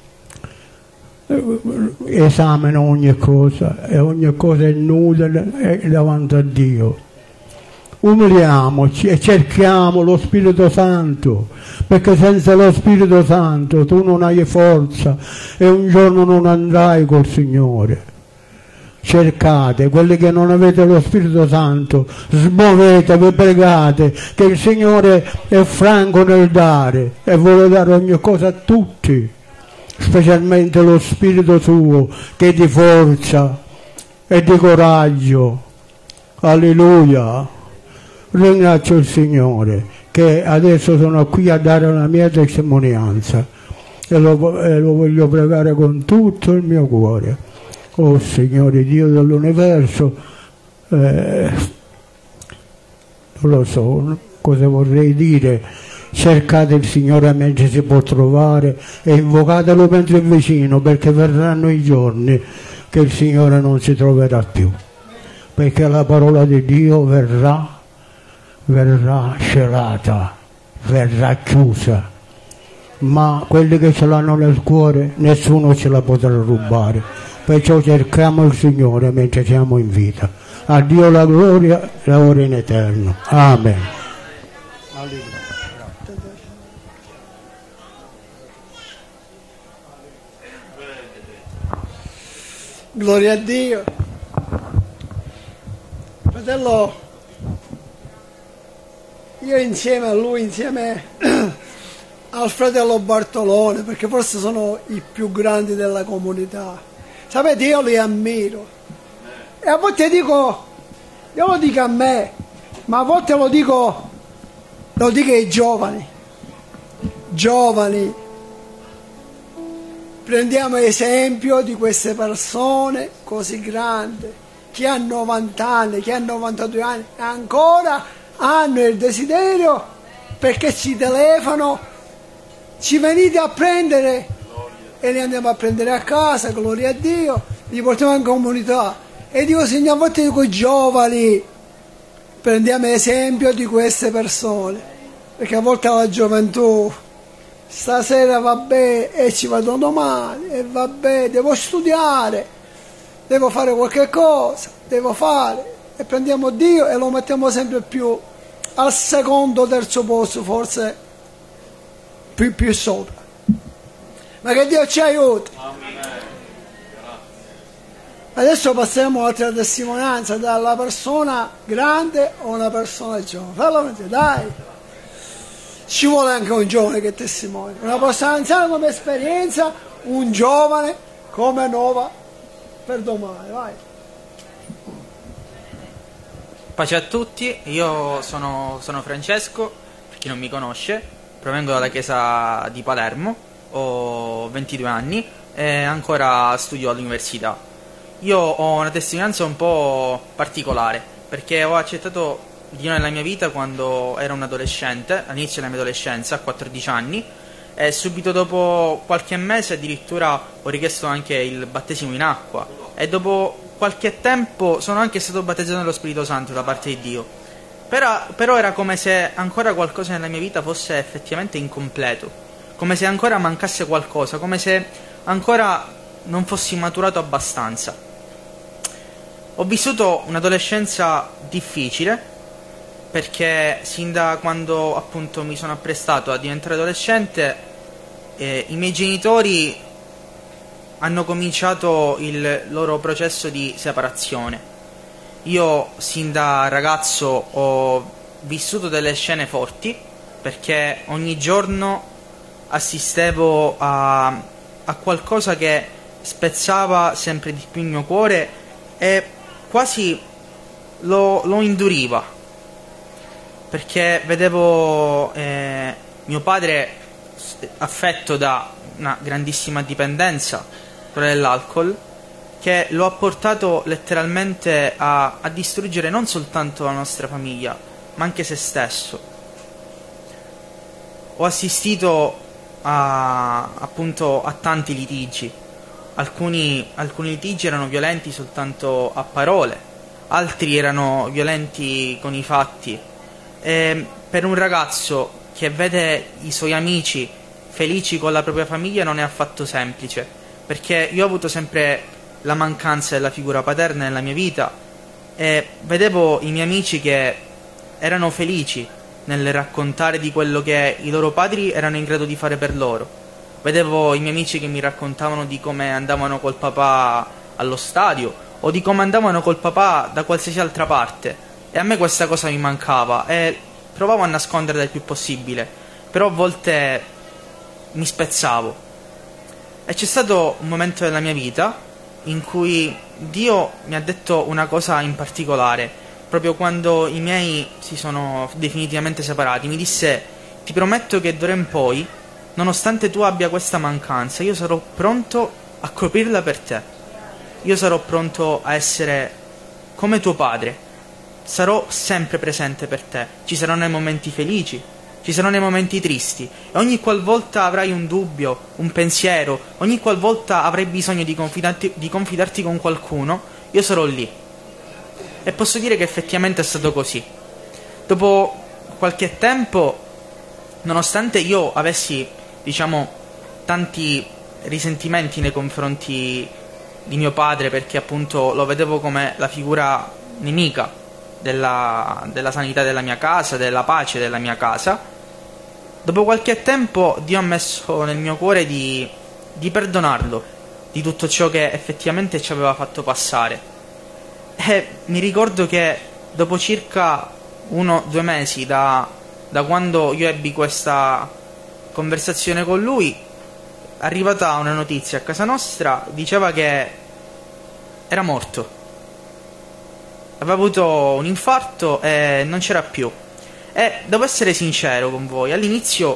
esamina ogni cosa, e ogni cosa è nuda davanti a Dio. Umiliamoci e cerchiamo lo Spirito Santo, perché senza lo Spirito Santo tu non hai forza e un giorno non andrai col Signore. Cercate, quelli che non avete lo Spirito Santo, smuovetevi, pregate, che il Signore è franco nel dare e vuole dare ogni cosa a tutti, specialmente lo Spirito suo che è di forza e di coraggio. Alleluia. Ringrazio il Signore che adesso sono qui a dare la mia testimonianza e lo, e lo voglio pregare con tutto il mio cuore. Oh Signore Dio dell'universo, eh, non lo so cosa vorrei dire. Cercate il Signore mentre si può trovare e invocatelo mentre è vicino, perché verranno i giorni che il Signore non si troverà più, perché la parola di Dio verrà, verrà celata, verrà chiusa, ma quelli che ce l'hanno nel cuore nessuno ce la potrà rubare. Perciò cerchiamo il Signore mentre siamo in vita. A Dio la gloria e ora in eterno. Amen. Alleluia. Gloria a Dio. Fratello, io insieme a lui, insieme al fratello Bartolone, perché forse sono i più grandi della comunità, sapete, io li ammiro. E a volte dico, io lo dico a me, ma a volte lo dico, lo dico ai giovani. Giovani, prendiamo esempio di queste persone così grandi, che hanno novanta anni, che hanno novantadue anni, e ancora hanno il desiderio, perché ci telefonano, ci venite a prendere e li andiamo a prendere a casa, gloria a Dio, li portiamo in comunità. E dico, Signore, a volte dico, giovani, prendiamo esempio di queste persone, perché a volte la gioventù, stasera va bene e ci vado domani, e va bene, devo studiare, devo fare qualche cosa, devo fare, e prendiamo Dio e lo mettiamo sempre più al secondo, terzo posto, forse più, più sopra. Ma che Dio ci aiuti. Adesso passiamo all'altra testimonianza, dalla persona grande o una persona giovane. Fallo vedere, dai. Ci vuole anche un giovane che testimonia, una persona anziana come esperienza, un giovane come nuova per domani. Vai. Pace a tutti, io sono, sono Francesco, per chi non mi conosce, provengo dalla chiesa di Palermo, ho ventidue anni e ancora studio all'università. Io ho una testimonianza un po' particolare, perché ho accettato Dio nella mia vita quando ero un adolescente, all'inizio della mia adolescenza, a quattordici anni, e subito dopo qualche mese addirittura ho richiesto anche il battesimo in acqua, e dopo qualche tempo sono anche stato battezzato nello Spirito Santo da parte di Dio. Però, però era come se ancora qualcosa nella mia vita fosse effettivamente incompleto, come se ancora mancasse qualcosa, come se ancora non fossi maturato abbastanza. Ho vissuto un'adolescenza difficile, perché sin da quando appunto mi sono apprestato a diventare adolescente, eh, i miei genitori hanno cominciato il loro processo di separazione. Io sin da ragazzo ho vissuto delle scene forti, perché ogni giorno assistevo a, a qualcosa che spezzava sempre di più il mio cuore e quasi lo, lo induriva, perché vedevo eh, mio padre affetto da una grandissima dipendenza, quella dell'alcol, che lo ha portato letteralmente a, a distruggere non soltanto la nostra famiglia, ma anche se stesso. Ho assistito a, appunto a tanti litigi. Alcuni, alcuni litigi erano violenti soltanto a parole, altri erano violenti con i fatti. E per un ragazzo che vede i suoi amici felici con la propria famiglia non è affatto semplice, perché io ho avuto sempre la mancanza della figura paterna nella mia vita e vedevo i miei amici che erano felici nel raccontare di quello che i loro padri erano in grado di fare per loro. Vedevo i miei amici che mi raccontavano di come andavano col papà allo stadio o di come andavano col papà da qualsiasi altra parte, e a me questa cosa mi mancava e provavo a nasconderla il più possibile, però a volte mi spezzavo. E c'è stato un momento della mia vita in cui Dio mi ha detto una cosa in particolare, proprio quando i miei si sono definitivamente separati. Mi disse: ti prometto che d'ora in poi, nonostante tu abbia questa mancanza, io sarò pronto a coprirla per te. io sarò pronto a essere come tuo padre, sarò sempre presente per te, ci saranno i momenti felici, ci saranno i momenti tristi, e ogni qualvolta avrai un dubbio, un pensiero, ogni qualvolta avrai bisogno di confidarti, di confidarti con qualcuno, io sarò lì. E posso dire che effettivamente è stato così. Dopo qualche tempo, nonostante io avessi, diciamo, tanti risentimenti nei confronti di mio padre, perché appunto lo vedevo come la figura nemica della, della sanità della mia casa, della pace della mia casa, dopo qualche tempo Dio ha messo nel mio cuore di, di perdonarlo di tutto ciò che effettivamente ci aveva fatto passare. E mi ricordo che dopo circa uno o due mesi da, da quando io ebbi questa conversazione con lui, è arrivata una notizia a casa nostra, diceva che era morto. Aveva avuto un infarto e non c'era più. E devo essere sincero con voi, all'inizio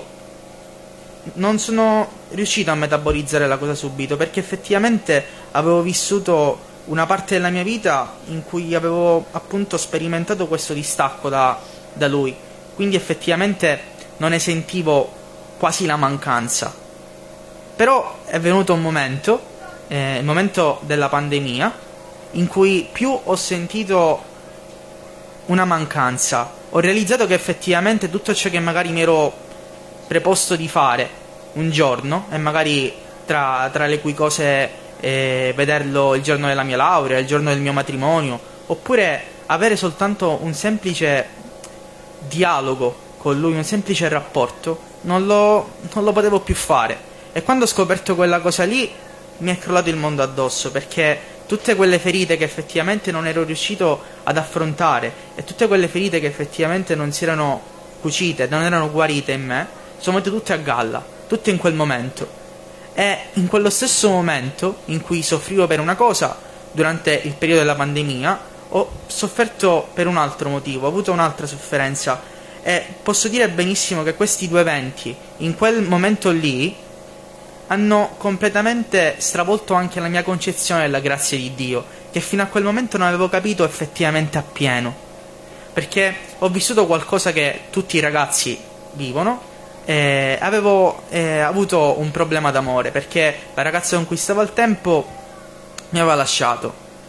non sono riuscito a metabolizzare la cosa subito, perché effettivamente avevo vissuto una parte della mia vita in cui avevo appunto sperimentato questo distacco da, da lui, quindi effettivamente non ne sentivo quasi la mancanza. Però è venuto un momento, eh, il momento della pandemia, in cui più ho sentito una mancanza, ho realizzato che effettivamente tutto ciò che magari mi ero preposto di fare un giorno, e magari tra, tra le cui cose eh, vederlo il giorno della mia laurea, il giorno del mio matrimonio, oppure avere soltanto un semplice dialogo con lui, un semplice rapporto, non lo, non lo potevo più fare. E quando ho scoperto quella cosa lì mi è crollato il mondo addosso, perché tutte quelle ferite che effettivamente non ero riuscito ad affrontare, e tutte quelle ferite che effettivamente non si erano cucite, non erano guarite in me, sono venute tutte a galla, tutte in quel momento. E in quello stesso momento in cui soffrivo per una cosa, durante il periodo della pandemia, ho sofferto per un altro motivo, ho avuto un'altra sofferenza, e posso dire benissimo che questi due eventi, in quel momento lì, hanno completamente stravolto anche la mia concezione della grazia di Dio, che fino a quel momento non avevo capito effettivamente appieno, perché ho vissuto qualcosa che tutti i ragazzi vivono. E avevo eh, avuto un problema d'amore, perché la ragazza con cui stavo al tempo mi aveva lasciato,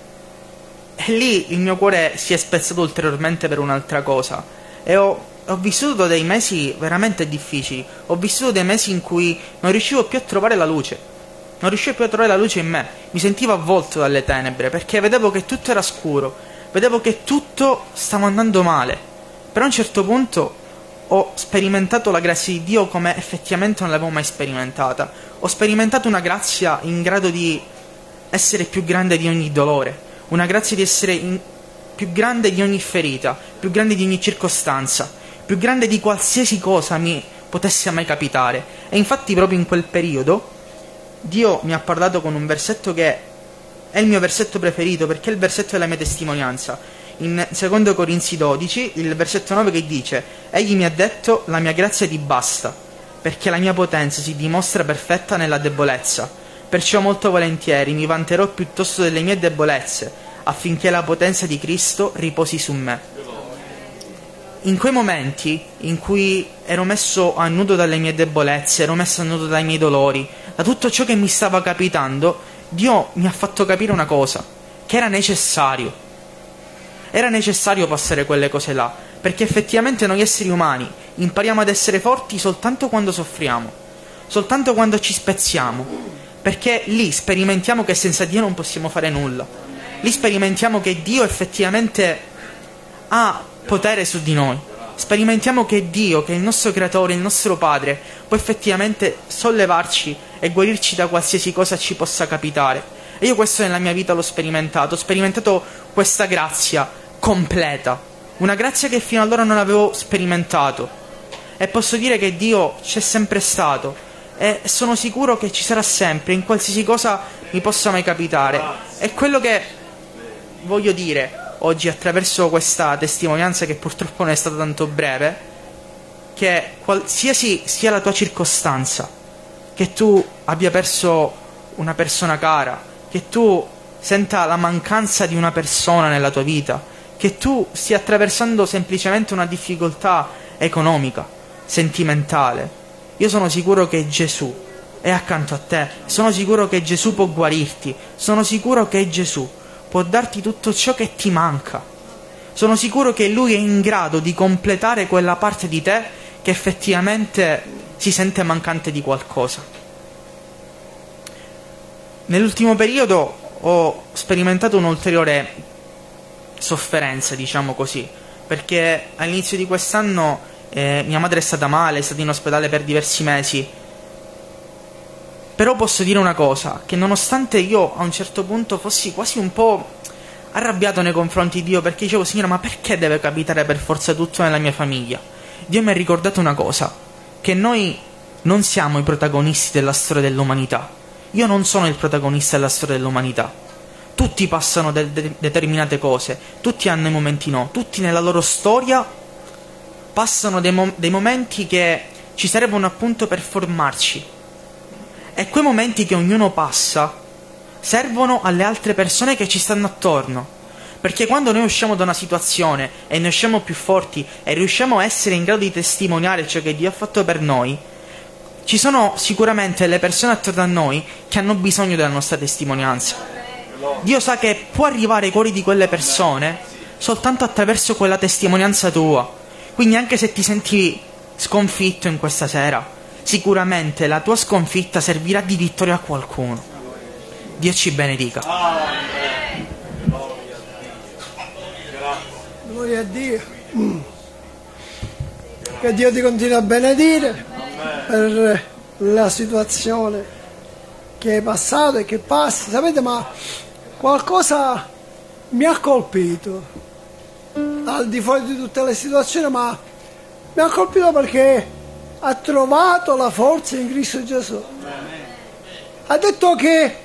e lì il mio cuore si è spezzato ulteriormente per un'altra cosa, e ho Ho vissuto dei mesi veramente difficili, ho vissuto dei mesi in cui non riuscivo più a trovare la luce, non riuscivo più a trovare la luce in me, mi sentivo avvolto dalle tenebre, perché vedevo che tutto era scuro, vedevo che tutto stava andando male. Però a un certo punto ho sperimentato la grazia di Dio come effettivamente non l'avevo mai sperimentata. Ho sperimentato una grazia in grado di essere più grande di ogni dolore, una grazia di essere in... più grande di ogni ferita, più grande di ogni circostanza, più grande di qualsiasi cosa mi potesse mai capitare. E infatti proprio in quel periodo Dio mi ha parlato con un versetto che è il mio versetto preferito, perché è il versetto della mia testimonianza, in secondo Corinzi dodici, il versetto nove, che dice: egli mi ha detto, la mia grazia ti basta, perché la mia potenza si dimostra perfetta nella debolezza, perciò molto volentieri mi vanterò piuttosto delle mie debolezze, affinché la potenza di Cristo riposi su me. In quei momenti in cui ero messo a nudo dalle mie debolezze, ero messo a nudo dai miei dolori, da tutto ciò che mi stava capitando, Dio mi ha fatto capire una cosa, che era necessario. Era necessario passare quelle cose là, perché effettivamente noi esseri umani impariamo ad essere forti soltanto quando soffriamo, soltanto quando ci spezziamo, perché lì sperimentiamo che senza Dio non possiamo fare nulla. Lì sperimentiamo che Dio effettivamente ha potere su di noi. Sperimentiamo che Dio, che è il nostro creatore, il nostro padre, può effettivamente sollevarci e guarirci da qualsiasi cosa ci possa capitare. E io questo nella mia vita l'ho sperimentato, ho sperimentato questa grazia completa, una grazia che fino allora non avevo sperimentato, e posso dire che Dio c'è sempre stato, e sono sicuro che ci sarà sempre in qualsiasi cosa mi possa mai capitare. E quello che voglio dire oggi attraverso questa testimonianza, che purtroppo non è stata tanto breve, che qualsiasi sia la tua circostanza, che tu abbia perso una persona cara, che tu senta la mancanza di una persona nella tua vita, che tu stia attraversando semplicemente una difficoltà economica, sentimentale, io sono sicuro che Gesù è accanto a te, sono sicuro che Gesù può guarirti, sono sicuro che Gesù può darti tutto ciò che ti manca, sono sicuro che Lui è in grado di completare quella parte di te che effettivamente si sente mancante di qualcosa. Nell'ultimo periodo ho sperimentato un'ulteriore sofferenza, diciamo così, perché all'inizio di quest'anno eh, mia madre è stata male, è stata in ospedale per diversi mesi. Però posso dire una cosa, che nonostante io a un certo punto fossi quasi un po' arrabbiato nei confronti di Dio, perché dicevo: Signore, ma perché deve capitare per forza tutto nella mia famiglia? Dio mi ha ricordato una cosa, che noi non siamo i protagonisti della storia dell'umanità. Io non sono il protagonista della storia dell'umanità. Tutti passano de- de- determinate cose, tutti hanno i momenti no, tutti nella loro storia passano dei, mom- dei momenti che ci servono appunto per formarci. E quei momenti che ognuno passa servono alle altre persone che ci stanno attorno, perché quando noi usciamo da una situazione e ne usciamo più forti e riusciamo a essere in grado di testimoniare ciò che Dio ha fatto per noi, ci sono sicuramente le persone attorno a noi che hanno bisogno della nostra testimonianza. Dio sa che può arrivare ai cuori di quelle persone soltanto attraverso quella testimonianza tua. Quindi anche se ti senti sconfitto in questa sera, sicuramente la tua sconfitta servirà di vittoria a qualcuno. Dio ci benedica. Gloria a Dio. Che Dio ti continui a benedire per la situazione che hai passato e che passi. Sapete, ma qualcosa mi ha colpito, al di fuori di tutte le situazioni, ma mi ha colpito perché ha trovato la forza in Cristo Gesù. Ha detto che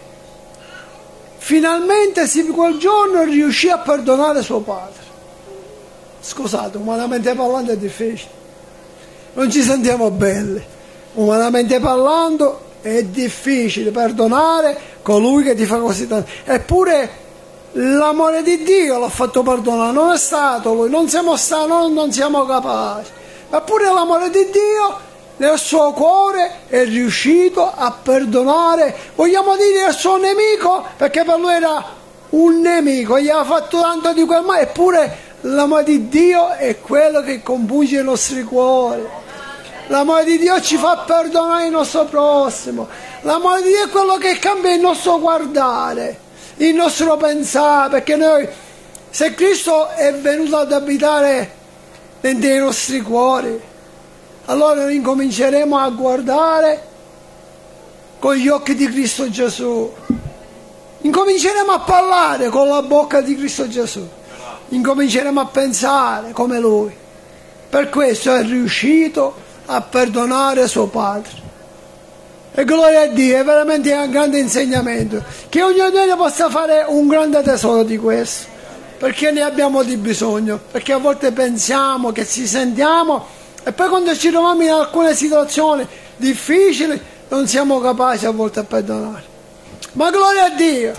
finalmente quel giorno riuscì a perdonare suo padre. Scusate, umanamente parlando è difficile, non ci sentiamo belli, umanamente parlando è difficile perdonare colui che ti fa così tanto. Eppure l'amore di Dio l'ha fatto perdonare, non è stato lui, non siamo stati, non, non siamo capaci. Eppure l'amore di Dio nel suo cuore è riuscito a perdonare, vogliamo dire, il suo nemico, perché per lui era un nemico, gli ha fatto tanto di quel male. Eppure l'amore di Dio è quello che compunge i nostri cuori. L'amore di Dio ci fa perdonare il nostro prossimo. L'amore di Dio è quello che cambia il nostro guardare, il nostro pensare, perché noi, se Cristo è venuto ad abitare dentro i nostri cuori, allora noi incominceremo a guardare con gli occhi di Cristo Gesù, incominceremo a parlare con la bocca di Cristo Gesù, incominceremo a pensare come Lui. Per questo è riuscito a perdonare suo padre. E gloria a Dio, è veramente un grande insegnamento, che ognuno di noi possa fare un grande tesoro di questo, perché ne abbiamo di bisogno, perché a volte pensiamo che ci sentiamo e poi quando ci troviamo in alcune situazioni difficili non siamo capaci a volte a perdonare. Ma gloria a Dio.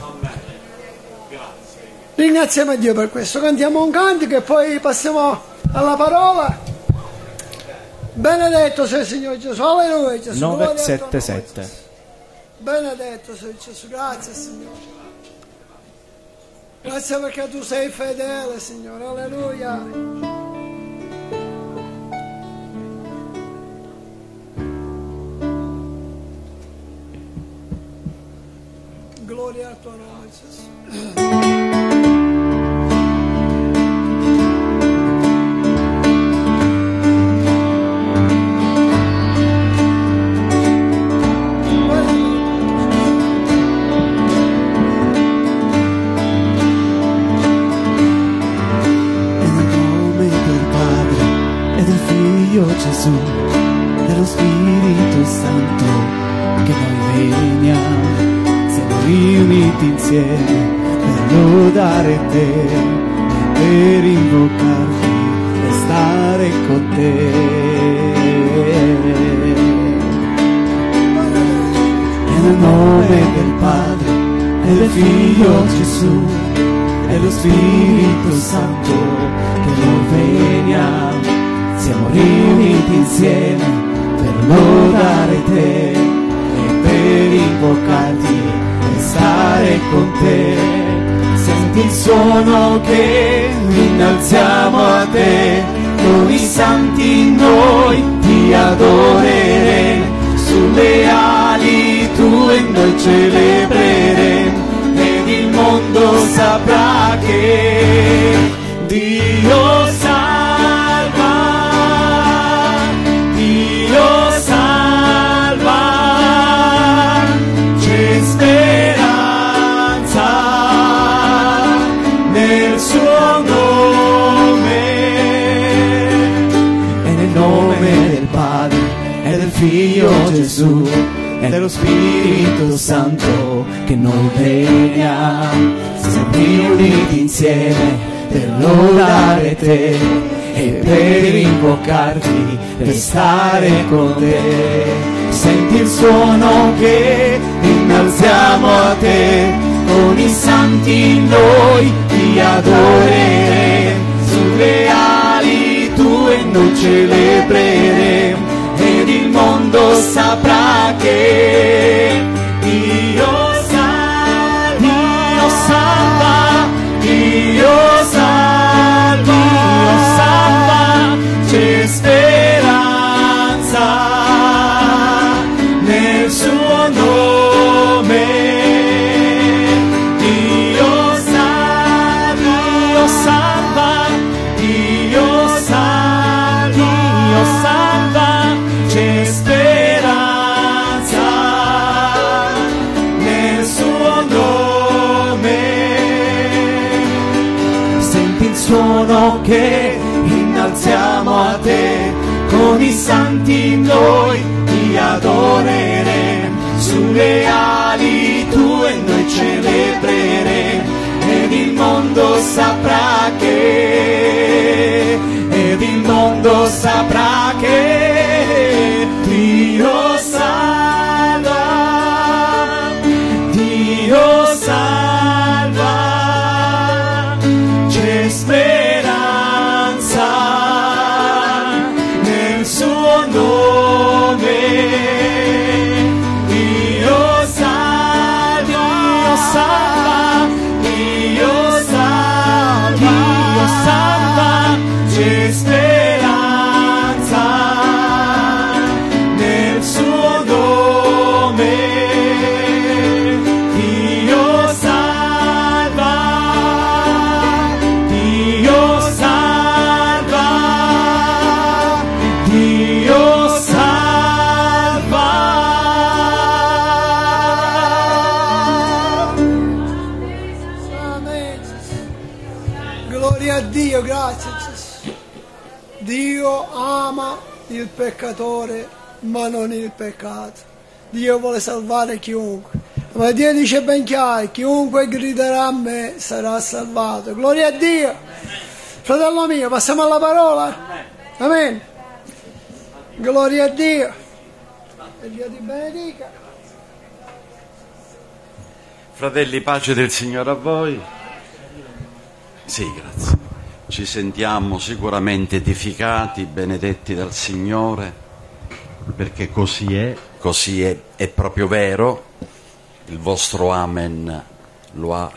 Ringraziamo a Dio per questo. Cantiamo un cantico e poi passiamo alla parola. Benedetto sei il Signore Gesù. Alleluia Gesù. nove sette sette. Benedetto sei Gesù. Grazie Signore. Grazie perché tu sei fedele Signore. Alleluia. Gloria al tuo nome, Gesù. Gesù, dello Spirito Santo, che noi veniamo, siamo riuniti insieme per lodare te, per invocarti e stare con te. E nel nome del Padre, e del Figlio Gesù e lo Spirito Santo che noi veniamo, siamo riuniti insieme per lodare te e per invocarti e stare con te. Senti il suono che innalziamo a te, con i santi noi ti adoreremo, sulle ali tue noi celebreremo, ed il mondo saprà che Dio salva, Dio salva, c'è speranza nel suo nome, e nel nome del Padre e del Figlio Gesù e dello Spirito Santo che noi veniamo, siamo riuniti insieme per lodare te e per invocarti, per stare con te. Senti il suono che innalziamo a te, con i santi noi ti adoreremo, sulle ali tue noi celebreremo, ed il mondo saprà che Dio salva, Dio salva, Dio salva, Dio salva, c'è speranza nel suo nome. Dio salva, Dio salva, Dio salva, Dio salva, c'è speranza nel suo nome. Senti il suono che innalziamo a te, con i santi noi ti adoreremo, sulle ali tue noi celebreremo, ed il mondo saprà che, ed il mondo saprà che Dio salva, Dio salva, c'è speranza nel suo nome. Dio salva, Dio salva, Dio salva, Dio salva, c'è speranza nel suo nome. Dio salva, Dio salva, Dio salva. Amen. Gloria a Dio, grazie Gesù. Dio ama il peccatore, ma non il peccato. Dio vuole salvare chiunque. Ma Dio dice ben chiaro, chiunque griderà a me sarà salvato. Gloria a Dio. Fratello mio, passiamo alla parola. Amen. Gloria a Dio. E Dio ti benedica. Fratelli, pace del Signore a voi. Sì, grazie. Ci sentiamo sicuramente edificati, benedetti dal Signore, perché così è, così è, è proprio vero. Il vostro Amen lo ha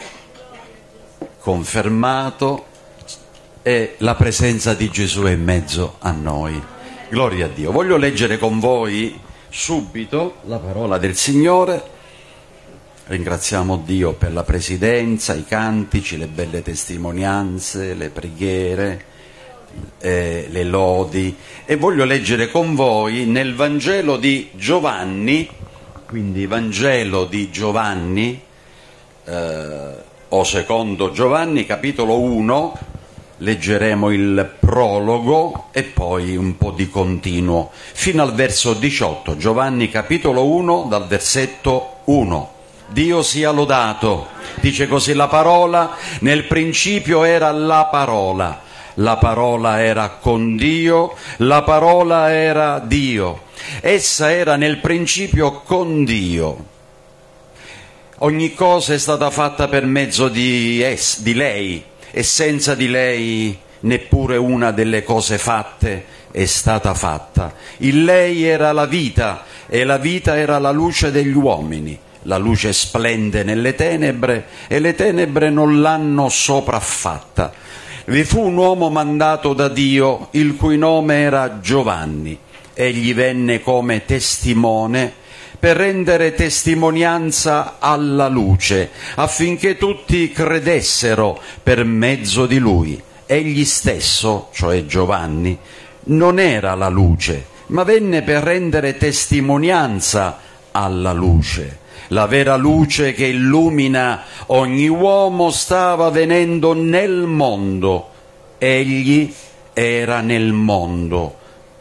confermato e la presenza di Gesù è in mezzo a noi. Gloria a Dio. Voglio leggere con voi subito la parola del Signore. Ringraziamo Dio per la presidenza, i cantici, le belle testimonianze, le preghiere, eh, le lodi, e voglio leggere con voi nel Vangelo di Giovanni, quindi Vangelo di Giovanni, eh, o secondo Giovanni, capitolo uno, leggeremo il prologo e poi un po' di continuo, fino al verso diciotto, Giovanni capitolo uno, dal versetto uno. Dio sia lodato, dice così la parola: nel principio era la parola, la parola era con Dio, la parola era Dio, essa era nel principio con Dio. ogni cosa è stata fatta per mezzo di, es, di lei, e senza di lei neppure una delle cose fatte è stata fatta. In lei era la vita, e la vita era la luce degli uomini. La luce splende nelle tenebre, e le tenebre non l'hanno sopraffatta. Vi fu un uomo mandato da Dio, il cui nome era Giovanni. Egli venne come testimone per rendere testimonianza alla luce, affinché tutti credessero per mezzo di lui. Egli stesso, cioè Giovanni, non era la luce, ma venne per rendere testimonianza alla luce. La vera luce che illumina ogni uomo stava venendo nel mondo. Egli era nel mondo,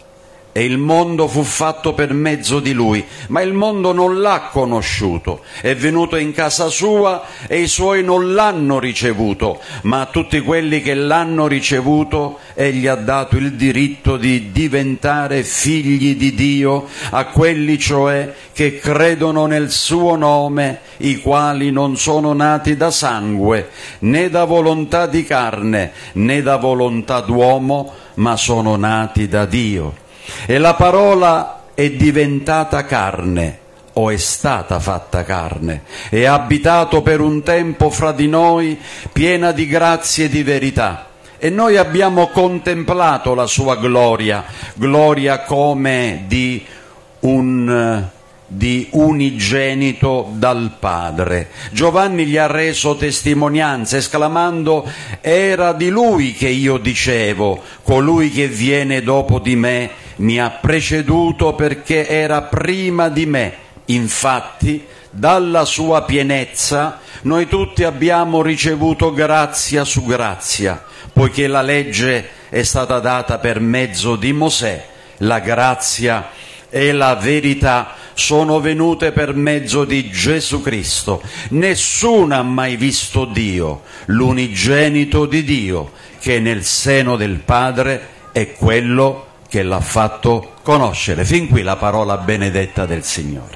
e il mondo fu fatto per mezzo di lui, ma il mondo non l'ha conosciuto. È venuto in casa sua e i suoi non l'hanno ricevuto, ma a tutti quelli che l'hanno ricevuto egli ha dato il diritto di diventare figli di Dio, a quelli cioè che credono nel suo nome, i quali non sono nati da sangue, né da volontà di carne, né da volontà d'uomo, ma sono nati da Dio. E la parola è diventata carne, o è stata fatta carne, e ha abitato per un tempo fra di noi, piena di grazia e di verità. E noi abbiamo contemplato la sua gloria, gloria come di un di unigenito dal Padre. Giovanni gli ha reso testimonianza, esclamando: era di lui che io dicevo, colui che viene dopo di me mi ha preceduto perché era prima di me. Infatti, dalla sua pienezza noi tutti abbiamo ricevuto grazia su grazia, poiché la legge è stata data per mezzo di Mosè, la grazia e la verità sono venute per mezzo di Gesù Cristo. Nessuno ha mai visto Dio, l'unigenito di Dio, che nel seno del Padre è quello che l'ha fatto conoscere. Fin qui la parola benedetta del Signore.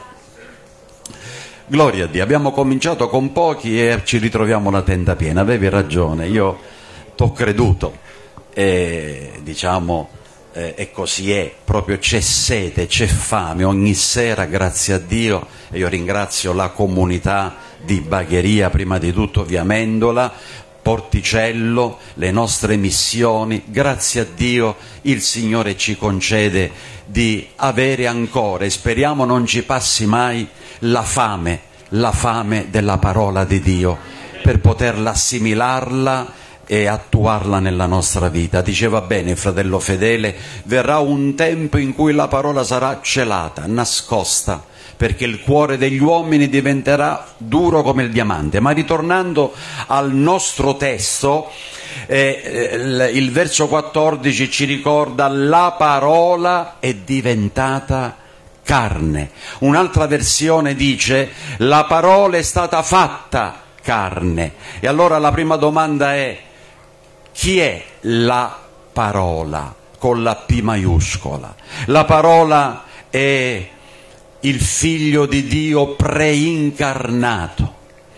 Gloria a Dio, abbiamo cominciato con pochi e ci ritroviamo la tenda piena. Avevi ragione, io t'ho creduto, e diciamo... e così è, proprio c'è sete, c'è fame ogni sera, grazie a Dio. E io ringrazio la comunità di Bagheria, prima di tutto via Mendola, Porticello, le nostre missioni. Grazie a Dio il Signore ci concede di avere ancora, e speriamo non ci passi mai, la fame, la fame della parola di Dio, per poterla assimilarla e attuarla nella nostra vita. Diceva bene il fratello Fedele: verrà un tempo in cui la parola sarà celata, nascosta, perché il cuore degli uomini diventerà duro come il diamante. Ma ritornando al nostro testo, eh, il, il verso quattordici ci ricorda: la parola è diventata carne. Un'altra versione dice: la parola è stata fatta carne. E allora la prima domanda è: chi è la parola con la P maiuscola? La parola è il Figlio di Dio preincarnato,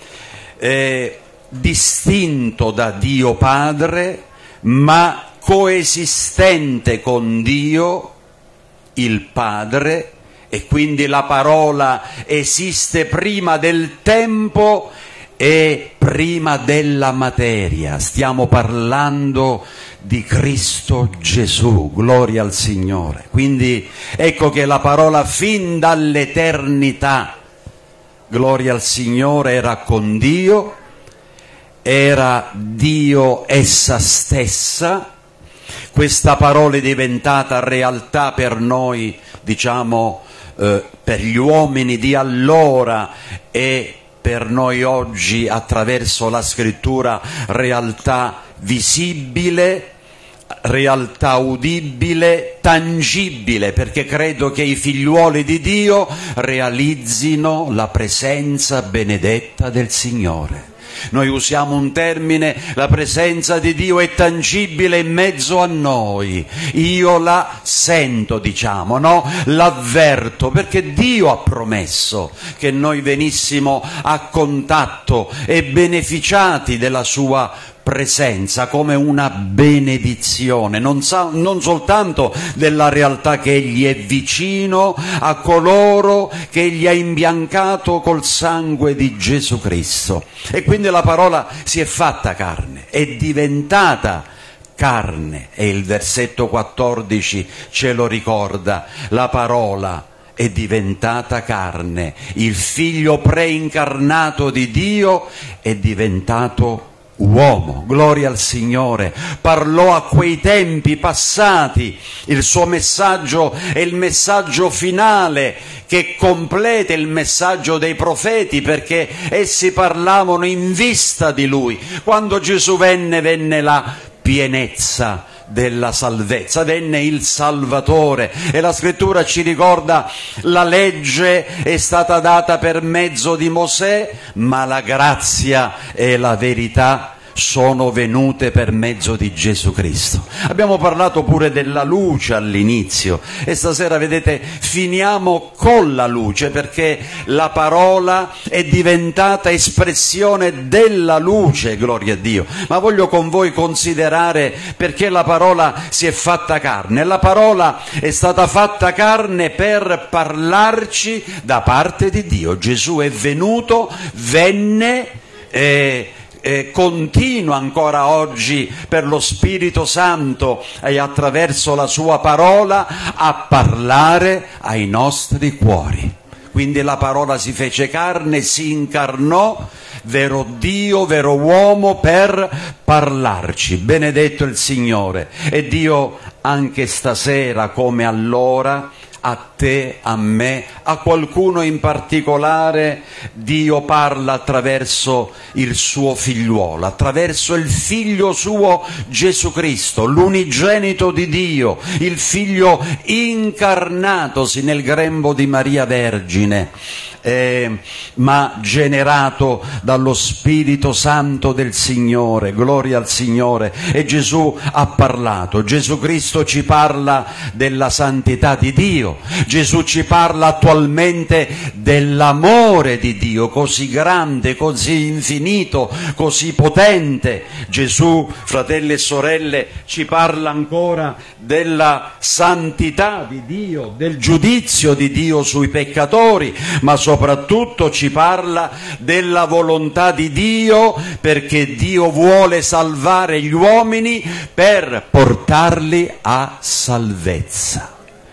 è distinto da Dio Padre, ma coesistente con Dio il Padre, e quindi la parola esiste prima del tempo e prima della materia. Stiamo parlando di Cristo Gesù, gloria al Signore. Quindi ecco che la parola fin dall'eternità, gloria al Signore, era con Dio, era Dio essa stessa. Questa parola è diventata realtà per noi, diciamo, eh, per gli uomini di allora, e per noi oggi attraverso la scrittura, realtà visibile, realtà udibile, tangibile, perché credo che i figliuoli di Dio realizzino la presenza benedetta del Signore. Noi usiamo un termine, la presenza di Dio è tangibile in mezzo a noi. Io la sento, diciamo, no? L'avverto, perché Dio ha promesso che noi venissimo a contatto e beneficiati della sua presenza come una benedizione, non, sa, non soltanto della realtà che Egli è vicino a coloro che Egli ha imbiancato col sangue di Gesù Cristo. E quindi la parola si è fatta carne, è diventata carne, e il versetto quattordici ce lo ricorda, la parola è diventata carne, il figlio preincarnato di Dio è diventato uomo. Gloria al Signore. Parlò a quei tempi passati, il suo messaggio è il messaggio finale che completa il messaggio dei profeti, perché essi parlavano in vista di Lui. Quando Gesù venne, venne la pienezza della salvezza, venne il Salvatore, e la Scrittura ci ricorda: la legge è stata data per mezzo di Mosè, ma la grazia e la verità sono venute per mezzo di Gesù Cristo. Abbiamo parlato pure della luce all'inizio, e stasera, vedete, finiamo con la luce, perché la parola è diventata espressione della luce, gloria a Dio. Ma voglio con voi considerare perché la parola si è fatta carne. La parola è stata fatta carne per parlarci da parte di Dio. Gesù è venuto, venne e E continua ancora oggi per lo Spirito Santo e attraverso la sua parola a parlare ai nostri cuori. Quindi la parola si fece carne, si incarnò, vero Dio, vero uomo, per parlarci. Benedetto il Signore. E Dio anche stasera, come allora, a te, a me, a qualcuno in particolare, Dio parla attraverso il suo figliuolo, attraverso il figlio suo Gesù Cristo, l'unigenito di Dio, il figlio incarnatosi nel grembo di Maria Vergine, eh, ma generato dallo Spirito Santo del Signore. Gloria al Signore. E Gesù ha parlato. Gesù Cristo ci parla della santità di Dio. Gesù ci parla attualmente dell'amore di Dio, così grande, così infinito, così potente. Gesù, fratelli e sorelle, ci parla ancora della santità di Dio, del giudizio di Dio sui peccatori, ma soprattutto ci parla della volontà di Dio, perché Dio vuole salvare gli uomini per portarli a salvezza.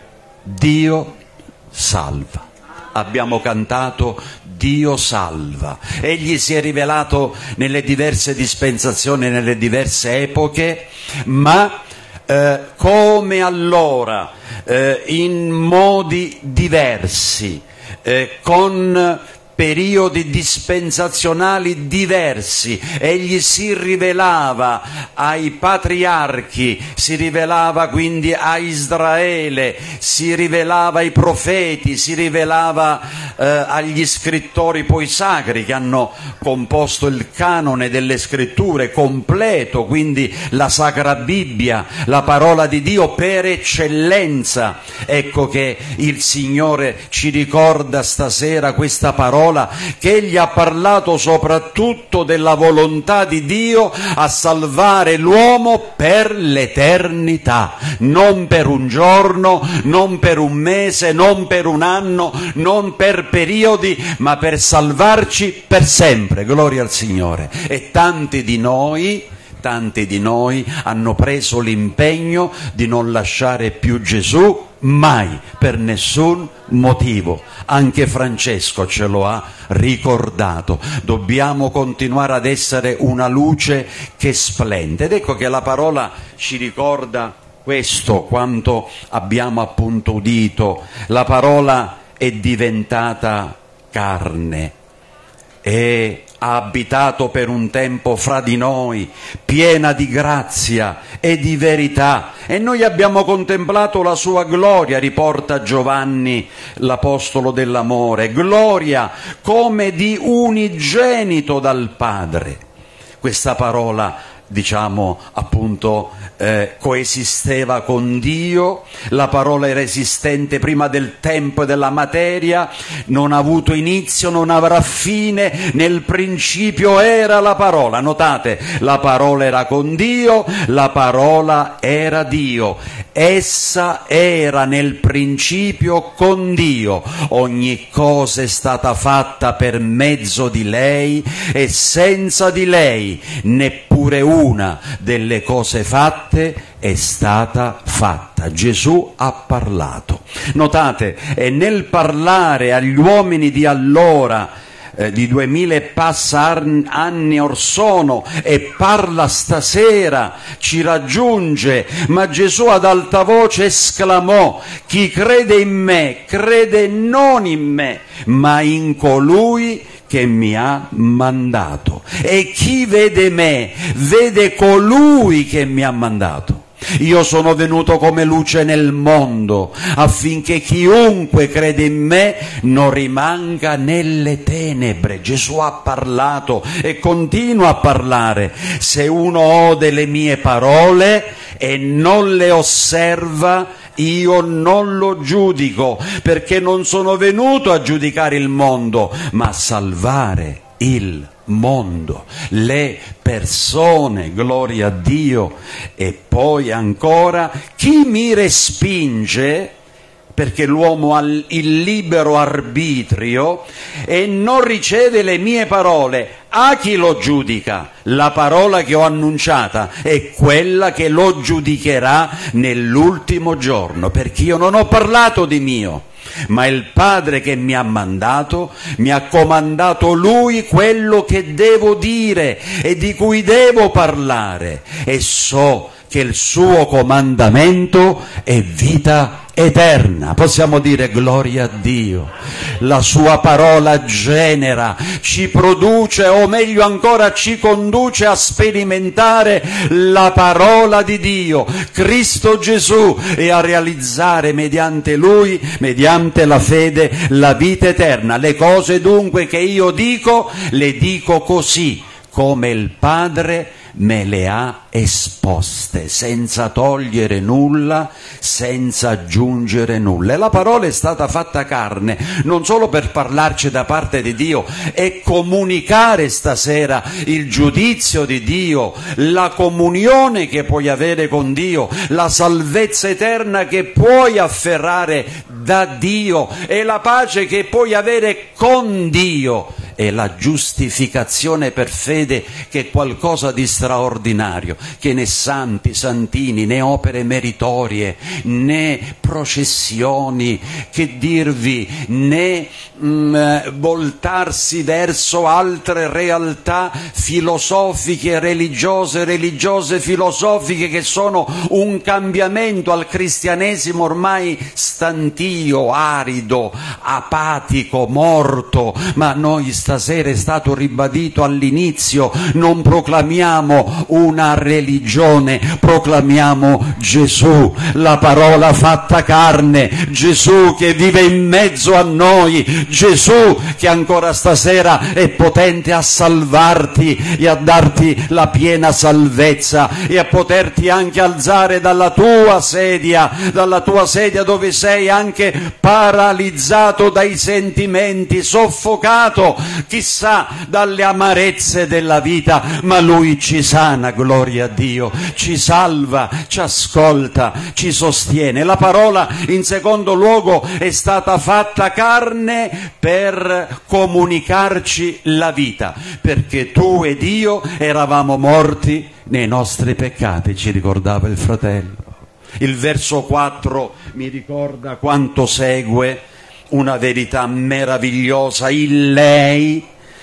Dio salva. Abbiamo cantato Dio salva. Egli si è rivelato nelle diverse dispensazioni, nelle diverse epoche, ma eh, come allora, eh, in modi diversi, eh, con periodi dispensazionali diversi. Egli si rivelava ai patriarchi, si rivelava quindi a Israele, si rivelava ai profeti, si rivelava eh, agli scrittori poi sacri che hanno composto il canone delle scritture completo, quindi la Sacra Bibbia, la parola di Dio per eccellenza. Ecco che il Signore ci ricorda stasera questa parola, che Egli ha parlato soprattutto della volontà di Dio a salvare l'uomo per l'eternità, non per un giorno, non per un mese, non per un anno, non per periodi, ma per salvarci per sempre. Gloria al Signore. E tanti di noi Tanti di noi hanno preso l'impegno di non lasciare più Gesù mai, per nessun motivo. Anche Francesco ce lo ha ricordato. Dobbiamo continuare ad essere una luce che splende. Ed ecco che la parola ci ricorda questo, quanto abbiamo appunto udito. La parola è diventata carne e ha abitato per un tempo fra di noi, piena di grazia e di verità, e noi abbiamo contemplato la sua gloria, riporta Giovanni l'apostolo dell'amore, gloria come di unigenito dal Padre. Questa parola, diciamo appunto, eh, coesisteva con Dio, la parola era esistente prima del tempo e della materia, non ha avuto inizio, non avrà fine, nel principio era la parola. Notate, la parola era con Dio, la parola era Dio, essa era nel principio con Dio, ogni cosa è stata fatta per mezzo di lei e senza di lei neppure una delle cose fatte è stata fatta. Gesù ha parlato. Notate, e nel parlare agli uomini di allora, eh, di duemila e passa anni or sono, e parla stasera, ci raggiunge, ma Gesù ad alta voce esclamò: chi crede in me, crede non in me, ma in colui che mi ha mandato. E chi vede me, vede colui che mi ha mandato. Io sono venuto come luce nel mondo, affinché chiunque crede in me non rimanga nelle tenebre. Gesù ha parlato e continua a parlare. Se uno ode le mie parole e non le osserva, io non lo giudico, perché non sono venuto a giudicare il mondo, ma a salvare il mondo, le persone, gloria a Dio. E poi ancora, chi mi respinge, perché l'uomo ha il libero arbitrio, e non riceve le mie parole, a chi lo giudica? La parola che ho annunciata è quella che lo giudicherà nell'ultimo giorno, perché io non ho parlato di mio, ma il Padre che mi ha mandato mi ha comandato Lui quello che devo dire e di cui devo parlare, e so che il suo comandamento è vita eterna. Possiamo dire gloria a Dio. La sua parola genera, ci produce, o meglio ancora ci conduce a sperimentare la parola di Dio, Cristo Gesù, e a realizzare mediante Lui, mediante la fede, la vita eterna. Le cose dunque che io dico, le dico così come il Padre me le ha esposte, senza togliere nulla, senza aggiungere nulla. E la parola è stata fatta carne, non solo per parlarci da parte di Dio e comunicare stasera il giudizio di Dio, la comunione che puoi avere con Dio, la salvezza eterna che puoi afferrare da Dio e la pace che puoi avere con Dio, e la giustificazione per fede, che è qualcosa di straordinario, che né santi, santini, né opere meritorie, né processioni, che dirvi, né mh, voltarsi verso altre realtà filosofiche, religiose, religiose filosofiche, che sono un cambiamento al cristianesimo ormai stantio, arido, apatico, morto. Ma noi stasera, è stato ribadito all'inizio, non proclamiamo una religione, proclamiamo Gesù, la parola fatta carne, Gesù che vive in mezzo a noi, Gesù che ancora stasera è potente a salvarti e a darti la piena salvezza e a poterti anche alzare dalla tua sedia, dalla tua sedia dove sei anche paralizzato dai sentimenti, soffocato chissà dalle amarezze della vita, ma Lui ci sana, gloria a Dio, ci salva, ci ascolta, ci sostiene. La parola in secondo luogo è stata fatta carne per comunicarci la vita, perché tu ed io eravamo morti nei nostri peccati, ci ricordava il fratello. Il verso quattro mi ricorda quanto segue, una verità meravigliosa: in lei,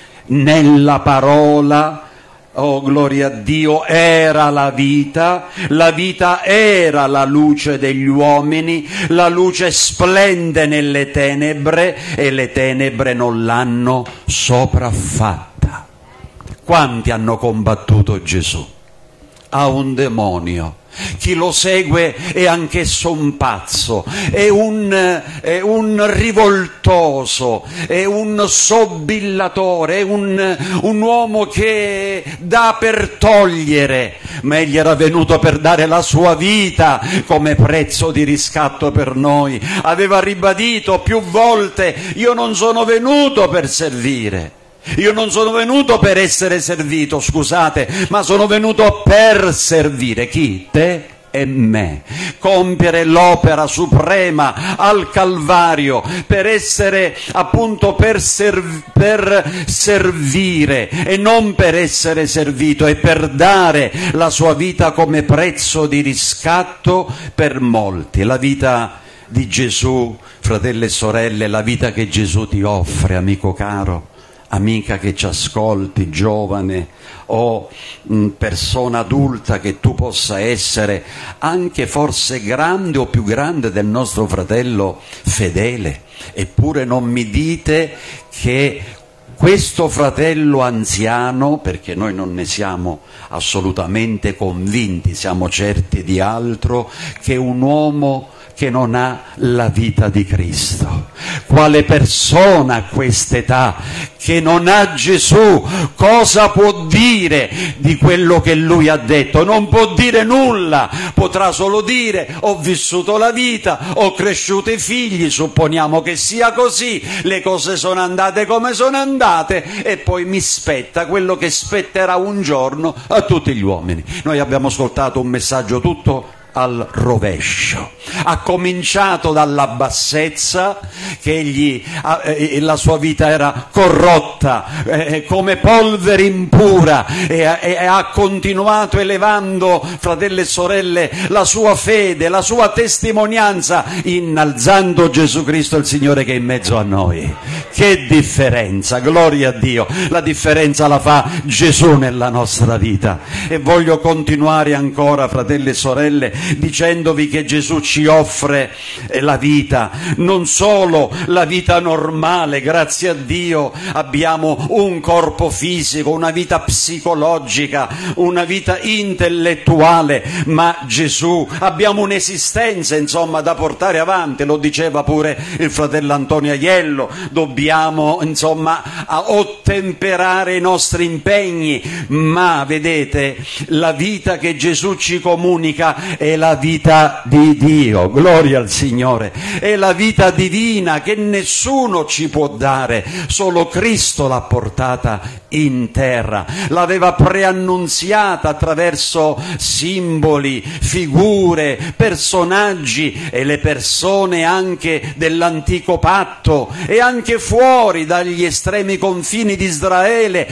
nella parola, oh gloria a Dio, era la vita, la vita era la luce degli uomini, la luce splende nelle tenebre e le tenebre non l'hanno sopraffatta. Quanti hanno combattuto Gesù? A un demonio Chi lo segue è anch'esso un pazzo, è un, è un rivoltoso, è un sobillatore, è un, un uomo che dà per togliere, ma egli era venuto per dare la sua vita come prezzo di riscatto per noi. Aveva ribadito più volte: io non sono venuto per servire, io non sono venuto per essere servito, scusate, ma sono venuto per servire. Chi? Te e me. Compiere l'opera suprema al Calvario, per essere appunto per, serv- per servire e non per essere servito, e per dare la sua vita come prezzo di riscatto per molti. La vita di Gesù, fratelli e sorelle, la vita che Gesù ti offre, amico caro, amica che ci ascolti, giovane o mh, persona adulta che tu possa essere, anche forse grande o più grande del nostro fratello fedele, eppure non mi dite che questo fratello anziano, perché noi non ne siamo assolutamente convinti, siamo certi di altro, che un uomo che non ha la vita di Cristo. Quale persona a quest'età che non ha Gesù cosa può dire di quello che lui ha detto? Non può dire nulla, potrà solo dire: ho vissuto la vita, ho cresciuto i figli, supponiamo che sia così, le cose sono andate come sono andate e poi mi spetta quello che spetterà un giorno a tutti gli uomini. Noi abbiamo ascoltato un messaggio tutto al rovescio. Ha cominciato dalla bassezza, che egli, eh, la sua vita era corrotta eh, come polvere impura, e, e, e ha continuato elevando, fratelli e sorelle, la sua fede, la sua testimonianza, innalzando Gesù Cristo il Signore che è in mezzo a noi. Che differenza, gloria a Dio, la differenza la fa Gesù nella nostra vita. E voglio continuare ancora, fratelli e sorelle, dicendovi che Gesù ci offre la vita, non solo la vita normale, grazie a Dio abbiamo un corpo fisico, una vita psicologica, una vita intellettuale, ma Gesù abbiamo un'esistenza insomma da portare avanti, lo diceva pure il fratello Antonio Aiello, dobbiamo insomma ottemperare i nostri impegni, ma vedete, la vita che Gesù ci comunica è la vita di Dio, gloria al Signore, è la vita divina che nessuno ci può dare, solo Cristo l'ha portata in terra, l'aveva preannunziata attraverso simboli, figure, personaggi, e le persone anche dell'antico patto e anche fuori dagli estremi confini di Israele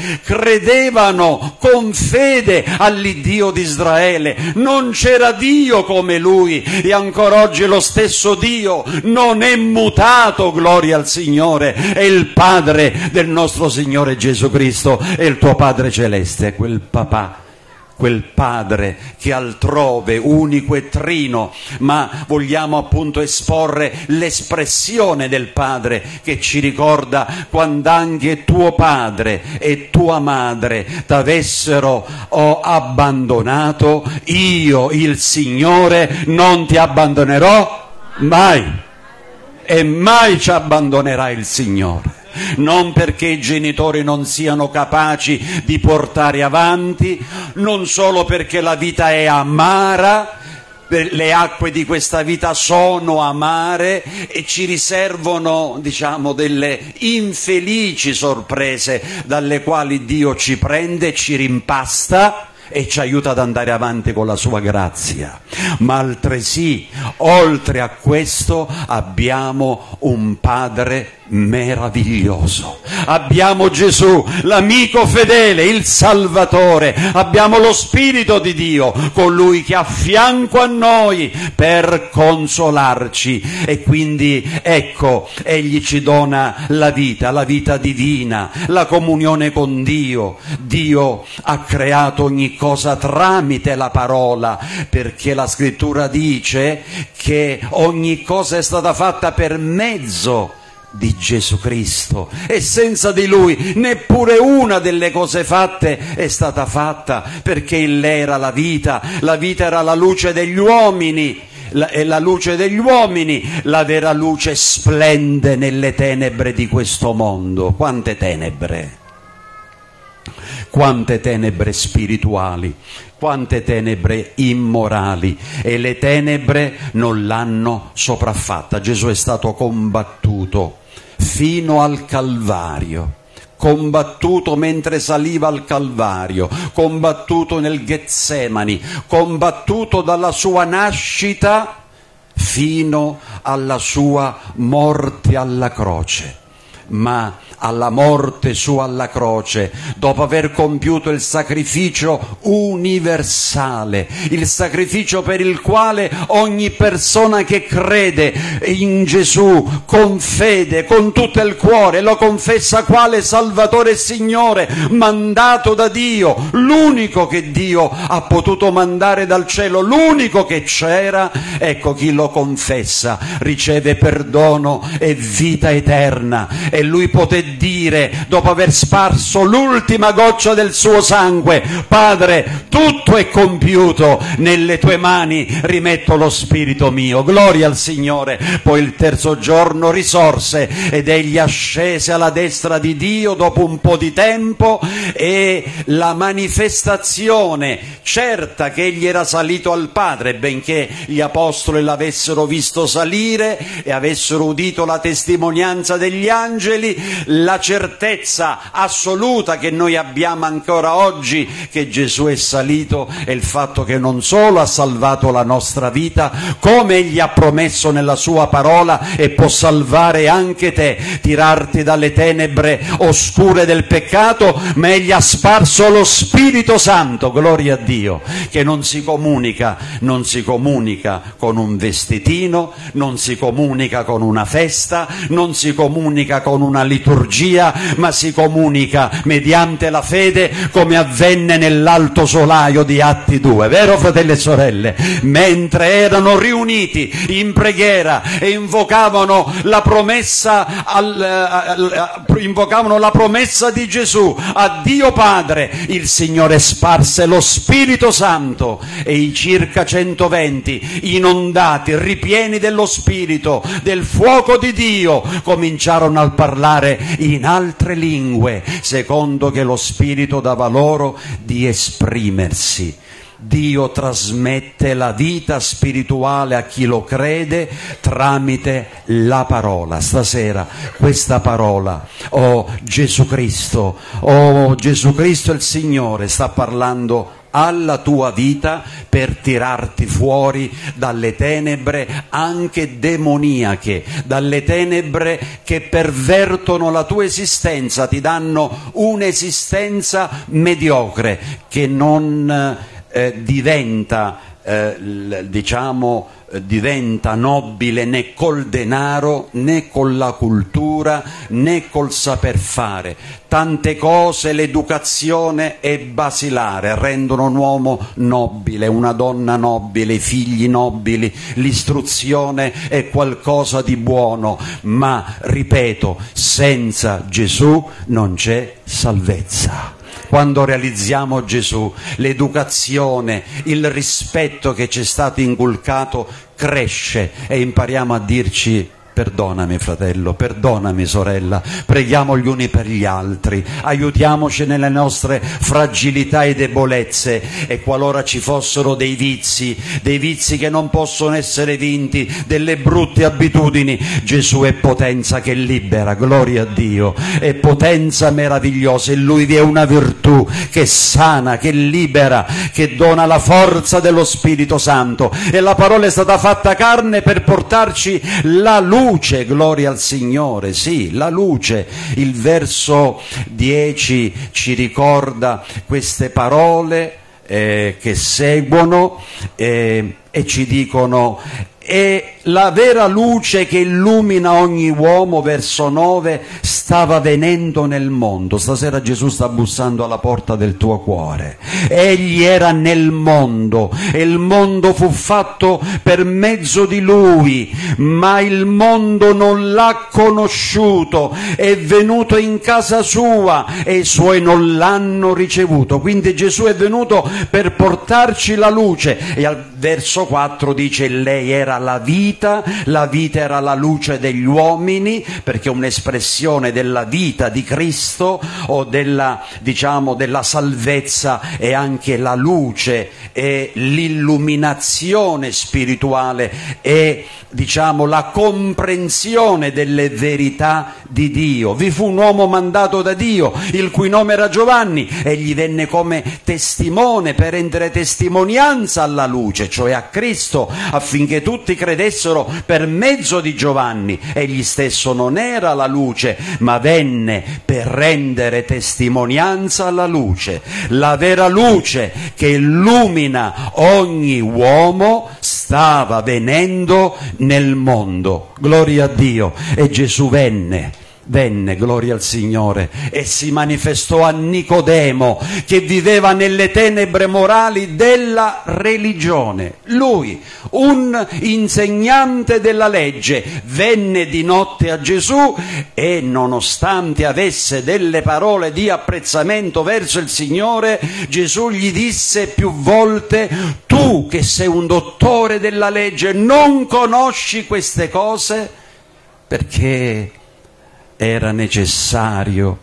credevano con fede all'Iddio di Israele. Non c'era Dio come Lui, e ancora oggi lo stesso Dio non è mutato, gloria al Signore, è il Padre del nostro Signore Gesù Cristo, è il tuo Padre Celeste, è quel papà, quel Padre che altrove, unico e trino, ma vogliamo appunto esporre l'espressione del Padre che ci ricorda quando anche tuo padre e tua madre t'avessero oh, abbandonato, io il Signore non ti abbandonerò mai, e mai ci abbandonerà il Signore. Non perché i genitori non siano capaci di portare avanti, non solo perché la vita è amara, le acque di questa vita sono amare e ci riservano, diciamo, delle infelici sorprese dalle quali Dio ci prende e ci rimpasta e ci aiuta ad andare avanti con la sua grazia, ma altresì, oltre a questo, abbiamo un Padre meraviglioso, abbiamo Gesù, l'amico fedele, il Salvatore, abbiamo lo Spirito di Dio, colui che è a fianco a noi per consolarci, e quindi ecco, egli ci dona la vita, la vita divina, la comunione con Dio. Dio ha creato ogni cosa tramite la parola, perché la Scrittura dice che ogni cosa è stata fatta per mezzo di Gesù Cristo, e senza di Lui neppure una delle cose fatte è stata fatta, perché in lei era la vita, la vita era la luce degli uomini, la, e la luce degli uomini, la vera luce splende nelle tenebre di questo mondo. Quante tenebre, quante tenebre spirituali, quante tenebre immorali, e le tenebre non l'hanno sopraffatta. Gesù è stato combattuto fino al Calvario, combattuto mentre saliva al Calvario, combattuto nel Getsemani, combattuto dalla sua nascita fino alla sua morte alla croce. Ma alla morte sua alla croce, dopo aver compiuto il sacrificio universale, il sacrificio per il quale ogni persona che crede in Gesù con fede, con tutto il cuore, lo confessa quale Salvatore e Signore, mandato da Dio, l'unico che Dio ha potuto mandare dal cielo, l'unico che c'era, ecco, chi lo confessa riceve perdono e vita eterna. E lui poté dire, dopo aver sparso l'ultima goccia del suo sangue: Padre, tutto è compiuto, nelle tue mani rimetto lo spirito mio. Gloria al Signore. Poi il terzo giorno risorse ed egli ascese alla destra di Dio dopo un po' di tempo, e la manifestazione certa che egli era salito al Padre, benché gli apostoli l'avessero visto salire e avessero udito la testimonianza degli angeli, la certezza assoluta che noi abbiamo ancora oggi che Gesù è salito è il fatto che non solo ha salvato la nostra vita, come egli ha promesso nella sua parola, e può salvare anche te, tirarti dalle tenebre oscure del peccato, ma egli ha sparso lo Spirito Santo, gloria a Dio, che non si comunica, non si comunica con un vestitino, non si comunica con una festa, non si comunica con una liturgia, ma si comunica mediante la fede, come avvenne nell'alto solaio di Atti due, vero fratelli e sorelle? Mentre erano riuniti in preghiera e invocavano la promessa al, al, invocavano la promessa di Gesù a Dio Padre, il Signore sparse lo Spirito Santo, e i circa centoventi, inondati, ripieni dello Spirito, del fuoco di Dio, cominciarono a parlare in altre lingue, secondo che lo Spirito dava loro di esprimersi. Dio trasmette la vita spirituale a chi lo crede tramite la parola. Stasera questa parola, oh Gesù Cristo, oh Gesù Cristo il Signore, sta parlando alla tua vita per tirarti fuori dalle tenebre anche demoniache, dalle tenebre che pervertono la tua esistenza, ti danno un'esistenza mediocre che non eh, diventa eh, diciamo diventa nobile né col denaro, né con la cultura, né col saper fare. Tante cose, l'educazione è basilare, rendono un uomo nobile, una donna nobile, i figli nobili, l'istruzione è qualcosa di buono, ma, ripeto, senza Gesù non c'è salvezza. Quando realizziamo Gesù, l'educazione, il rispetto che ci è stato inculcato cresce, e impariamo a dirci: perdonami fratello, perdonami sorella, preghiamo gli uni per gli altri, aiutiamoci nelle nostre fragilità e debolezze, e qualora ci fossero dei vizi, dei vizi che non possono essere vinti, delle brutte abitudini, Gesù è potenza che libera, gloria a Dio, è potenza meravigliosa, in Lui vi è una virtù che sana, che libera, che dona la forza dello Spirito Santo, e la parola è stata fatta carne per portarci la luce. Luce, gloria al Signore, sì, la luce. Il verso dieci ci ricorda queste parole eh, che seguono eh, e ci dicono: e la vera luce che illumina ogni uomo, verso nove, stava venendo nel mondo. Stasera Gesù sta bussando alla porta del tuo cuore. Egli era nel mondo e il mondo fu fatto per mezzo di Lui, ma il mondo non l'ha conosciuto. È venuto in casa sua e i suoi non l'hanno ricevuto. Quindi Gesù è venuto per portarci la luce, e al verso quattro dice: lei era la vita, la vita era la luce degli uomini, perché è un'espressione della vita di Cristo, o della, diciamo, della salvezza, e anche la luce e l'illuminazione spirituale e, diciamo, la comprensione delle verità di Dio. Vi fu un uomo mandato da Dio, il cui nome era Giovanni. Egli venne come testimone per rendere testimonianza alla luce, cioè a Cristo, affinché tutti credessero per mezzo di Giovanni. Egli stesso non era la luce, ma venne per rendere testimonianza alla luce. La vera luce che illumina ogni uomo stava venendo nel mondo. Gloria a Dio. E Gesù venne. Venne, gloria al Signore, e si manifestò a Nicodemo, che viveva nelle tenebre morali della religione. Lui, un insegnante della legge, venne di notte a Gesù e, nonostante avesse delle parole di apprezzamento verso il Signore, Gesù gli disse più volte: tu che sei un dottore della legge, non conosci queste cose? Perché era necessario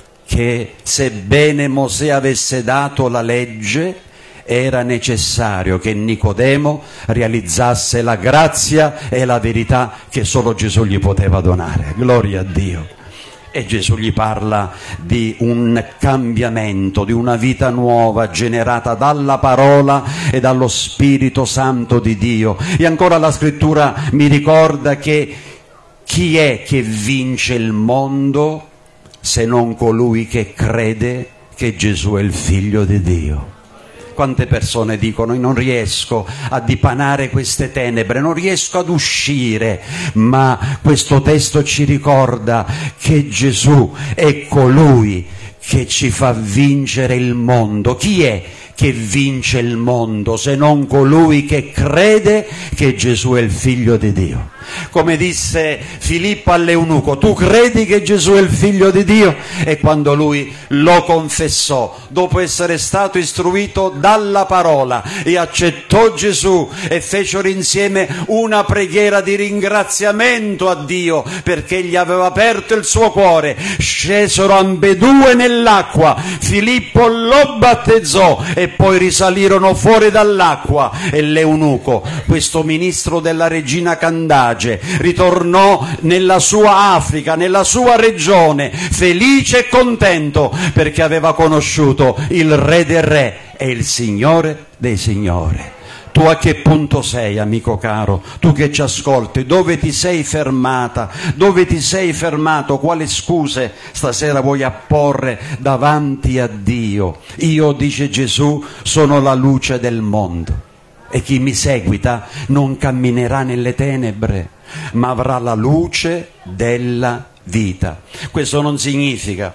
che, sebbene Mosè avesse dato la legge, era necessario che Nicodemo realizzasse la grazia e la verità che solo Gesù gli poteva donare. Gloria a Dio. E Gesù gli parla di un cambiamento, di una vita nuova generata dalla parola e dallo Spirito Santo di Dio. E ancora la Scrittura mi ricorda che chi è che vince il mondo se non colui che crede che Gesù è il Figlio di Dio? Quante persone dicono: io non riesco a dipanare queste tenebre, non riesco ad uscire, ma questo testo ci ricorda che Gesù è colui che ci fa vincere il mondo. Chi è che vince il mondo se non colui che crede che Gesù è il Figlio di Dio? Come disse Filippo all'eunuco: tu credi che Gesù è il Figlio di Dio? E quando lui lo confessò, dopo essere stato istruito dalla parola, e accettò Gesù, e fecero insieme una preghiera di ringraziamento a Dio perché gli aveva aperto il suo cuore, scesero ambedue nell'acqua, Filippo lo battezzò e poi risalirono fuori dall'acqua, e l'eunuco, questo ministro della regina Candace, ritornò nella sua Africa, nella sua regione, felice e contento perché aveva conosciuto il Re dei Re e il Signore dei Signori. Tu a che punto sei, amico caro? Tu che ci ascolti, dove ti sei fermata? Dove ti sei fermato? Quali scuse stasera vuoi apporre davanti a Dio? Io, dice Gesù, sono la luce del mondo. E chi mi seguita non camminerà nelle tenebre, ma avrà la luce della vita. Questo non significa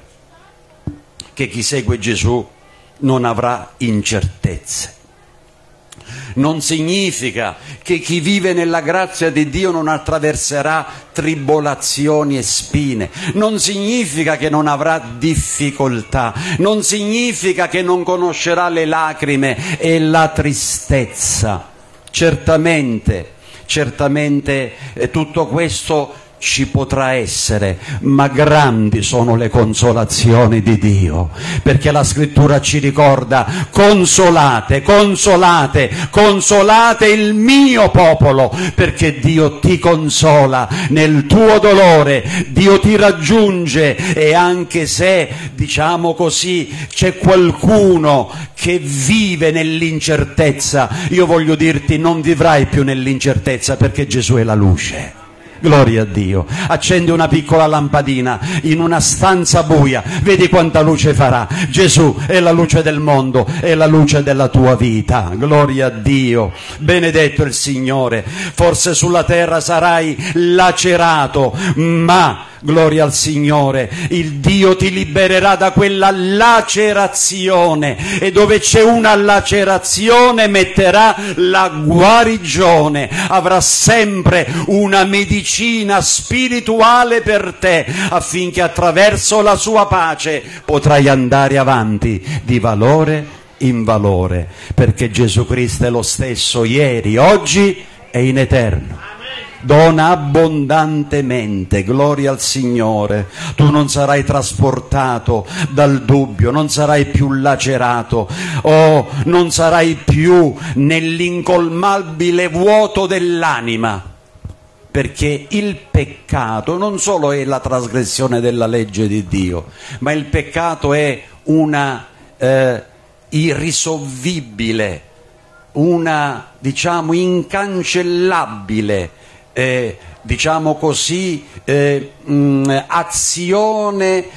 che chi segue Gesù non avrà incertezze. Non significa che chi vive nella grazia di Dio non attraverserà tribolazioni e spine. Non significa che non avrà difficoltà. Non significa che non conoscerà le lacrime e la tristezza. Certamente, certamente eh, tutto questo ci potrà essere, ma grandi sono le consolazioni di Dio, perché la Scrittura ci ricorda: consolate, consolate, consolate il mio popolo, perché Dio ti consola nel tuo dolore, Dio ti raggiunge. E anche se, diciamo così, c'è qualcuno che vive nell'incertezza, io voglio dirti: non vivrai più nell'incertezza, perché Gesù è la luce. Gloria a Dio. Accendi una piccola lampadina in una stanza buia, vedi quanta luce farà. Gesù è la luce del mondo, è la luce della tua vita. Gloria a Dio. Benedetto il Signore. Forse sulla terra sarai lacerato, ma gloria al Signore, il Dio ti libererà da quella lacerazione, e dove c'è una lacerazione metterà la guarigione. Avrà sempre una medicina spirituale per te, affinché attraverso la sua pace potrai andare avanti di valore in valore, perché Gesù Cristo è lo stesso ieri, oggi e in eterno. Dona abbondantemente, gloria al Signore. Tu non sarai trasportato dal dubbio, non sarai più lacerato, oh, non sarai più nell'incolmabile vuoto dell'anima, perché il peccato non solo è la trasgressione della legge di Dio, ma il peccato è una eh, irrisolvibile, una, diciamo, incancellabile, Eh, diciamo così, eh, mh, azione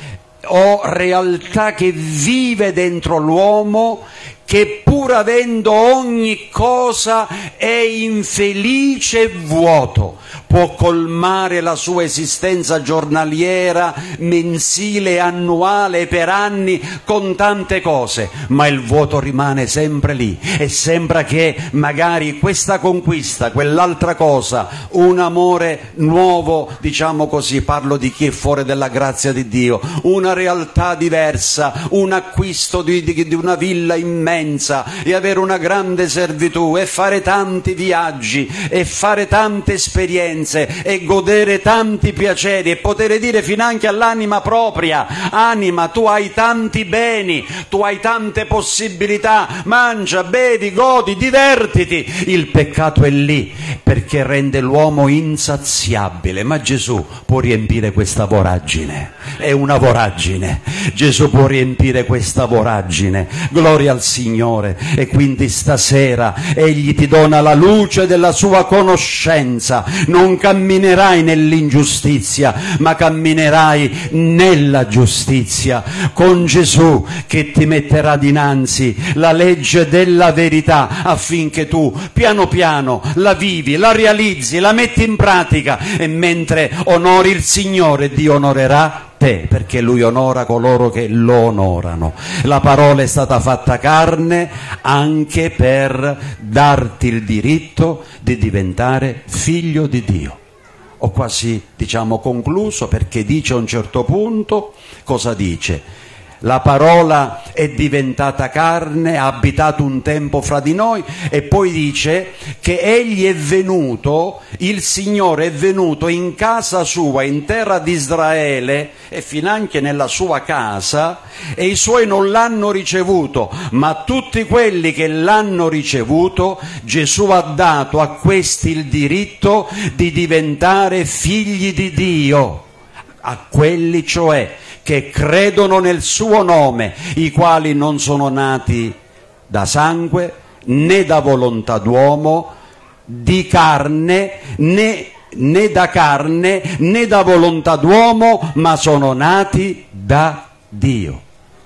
o realtà che vive dentro l'uomo, che pur avendo ogni cosa è infelice e vuoto. Può colmare la sua esistenza giornaliera, mensile, annuale, per anni, con tante cose, ma il vuoto rimane sempre lì, e sembra che magari questa conquista, quell'altra cosa, un amore nuovo, diciamo così, parlo di chi è fuori della grazia di Dio, una realtà diversa, un acquisto di, di, di una villa immensa, e avere una grande servitù, e fare tanti viaggi, e fare tante esperienze, e godere tanti piaceri, e poter dire finanche all'anima propria: anima, tu hai tanti beni, tu hai tante possibilità, mangia, bevi, godi, divertiti. Il peccato è lì perché rende l'uomo insaziabile, ma Gesù può riempire questa voragine. È una voragine. Gesù può riempire questa voragine. Gloria al Signore. E quindi stasera Egli ti dona la luce della sua conoscenza. Non camminerai nell'ingiustizia, ma camminerai nella giustizia, con Gesù che ti metterà dinanzi la legge della verità, affinché tu piano piano la vivi, la realizzi, la metti in pratica, e mentre onori il Signore, Dio onorerà te, perché Lui onora coloro che lo onorano. La parola è stata fatta carne anche per darti il diritto di diventare figlio di Dio. Ho quasi, diciamo, concluso, perché dice a un certo punto, cosa dice? La parola è diventata carne, ha abitato un tempo fra di noi, e poi dice che Egli è venuto, il Signore è venuto in casa sua, in terra di Israele, e finanche nella sua casa, e i suoi non l'hanno ricevuto, ma tutti quelli che l'hanno ricevuto, Gesù ha dato a questi il diritto di diventare figli di Dio, a quelli cioè che credono nel suo nome, i quali non sono nati da sangue, né da volontà d'uomo, di carne, né, né da carne, né da volontà d'uomo, ma sono nati da Dio.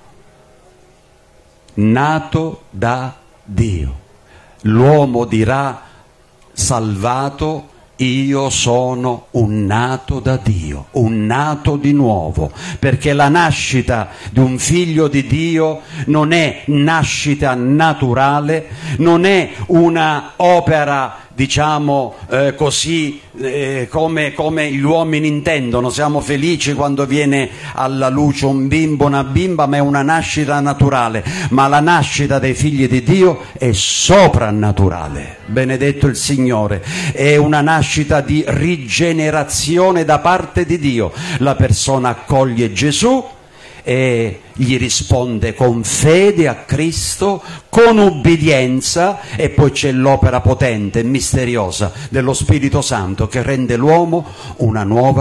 Nato da Dio. L'uomo dirà, salvato: io sono un nato da Dio, un nato di nuovo, perché la nascita di un figlio di Dio non è nascita naturale, non è una opera, diciamo eh, così, eh, come, come gli uomini intendono. Siamo felici quando viene alla luce un bimbo, una bimba, ma è una nascita naturale. Ma la nascita dei figli di Dio è soprannaturale, benedetto il Signore, è una nascita di rigenerazione da parte di Dio. La persona accoglie Gesù e gli risponde con fede a Cristo, con ubbidienza, e poi c'è l'opera potente e misteriosa dello Spirito Santo che rende l'uomo una nuova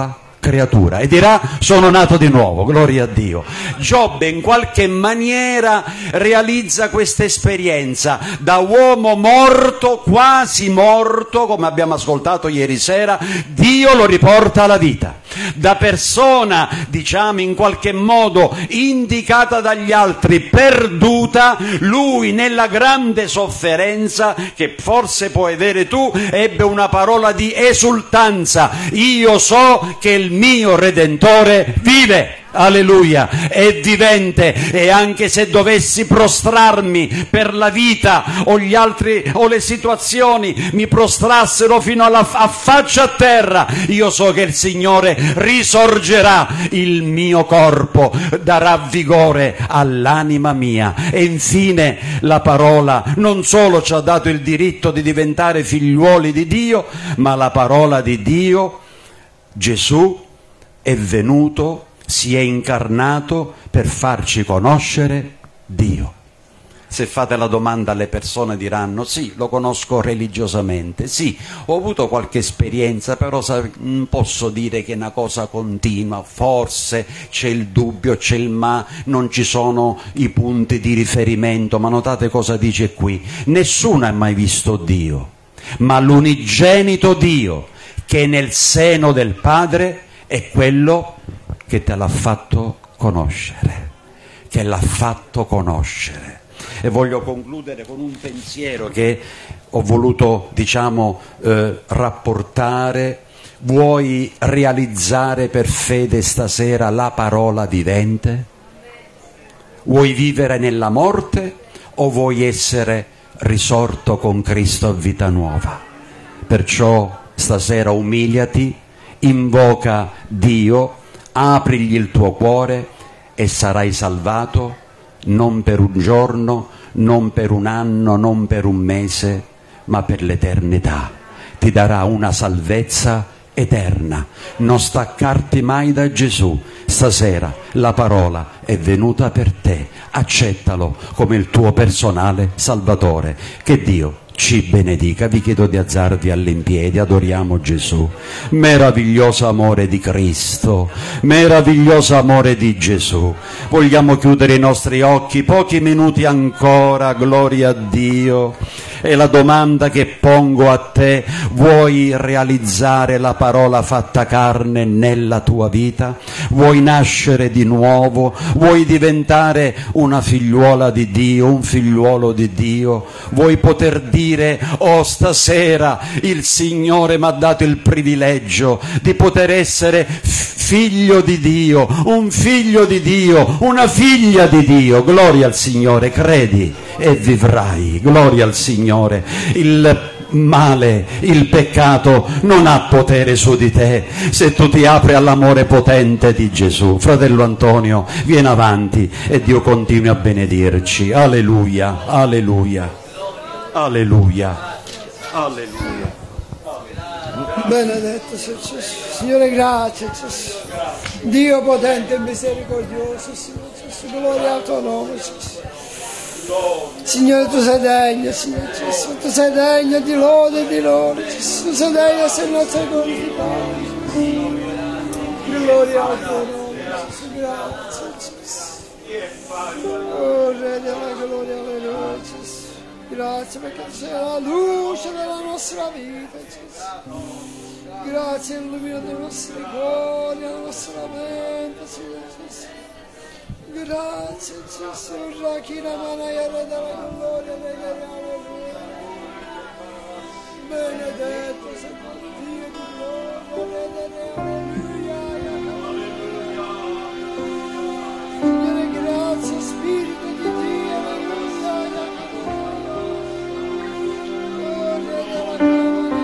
creatura e dirà sono nato di nuovo, gloria a Dio. Giobbe in qualche maniera realizza questa esperienza da uomo morto, quasi morto, come abbiamo ascoltato ieri sera, Dio lo riporta alla vita. Da persona, diciamo in qualche modo indicata dagli altri, perduta, lui nella grande sofferenza che forse puoi avere tu, ebbe una parola di esultanza: io so che il mio Redentore vive. Alleluia, è vivente, e anche se dovessi prostrarmi per la vita o gli altri o le situazioni mi prostrassero fino alla, a faccia a terra, io so che il Signore risorgerà il mio corpo, darà vigore all'anima mia. E infine la parola non solo ci ha dato il diritto di diventare figliuoli di Dio, ma la parola di Dio, Gesù è venuto, si è incarnato per farci conoscere Dio. Se fate la domanda alle persone diranno sì, lo conosco religiosamente, sì, ho avuto qualche esperienza, però non posso dire che è una cosa continua, forse c'è il dubbio, c'è il ma, non ci sono i punti di riferimento. Ma notate cosa dice qui: nessuno ha mai visto Dio, ma l'unigenito Dio che è nel seno del Padre è quello che te l'ha fatto conoscere, che l'ha fatto conoscere. E voglio concludere con un pensiero che ho voluto, diciamo, eh, rapportare. Vuoi realizzare per fede stasera la parola vivente? Vuoi vivere nella morte o vuoi essere risorto con Cristo a vita nuova? Perciò stasera umiliati, invoca Dio, aprigli il tuo cuore e sarai salvato, non per un giorno, non per un anno, non per un mese, ma per l'eternità. Ti darà una salvezza eterna. Non staccarti mai da Gesù. Stasera la parola è venuta per te, accettalo come il tuo personale Salvatore. Che Dio ci benedica. Vi chiedo di alzarvi all'impiedi, adoriamo Gesù. Meraviglioso amore di Cristo, meraviglioso amore di Gesù. Vogliamo chiudere i nostri occhi pochi minuti ancora, gloria a Dio. E la domanda che pongo a te: vuoi realizzare la parola fatta carne nella tua vita? Vuoi nascere di nuovo? Vuoi diventare una figliuola di Dio, un figliuolo di Dio? Vuoi poter dire: oh, stasera il Signore mi ha dato il privilegio di poter essere figlio di Dio, un figlio di Dio, una figlia di Dio. Gloria al Signore, credi e vivrai. Gloria al Signore. Il male, il peccato non ha potere su di te se tu ti apri all'amore potente di Gesù. Fratello Antonio, vieni avanti e Dio continui a benedirci. Alleluia, alleluia, alleluia, alleluia. Benedetto Signore, grazie Gesù. Dio potente e misericordioso, Signore Gesù, gloria al tuo nome Gesù. Signore, tu sei degno, Signore Gesù, tu sei degno di lode e di lode, Gesù, tu sei degno se non sei glorificato. Gloria al tuo nome, Gesù, grazie Gesù. Oh, Re della gloria, alleluia, Gesù. Grazie perché sei la luce della nostra vita, Gesù. Grazie, illumina i nostri cuori, la nostra mente, Signore Gesù. Grazie Gesù, Rachina Manaiera della gloria, benedetto sei Dio di gloria, alleluia. Signore, grazie Spirito di Dio, alleluia. Gloria della gloria,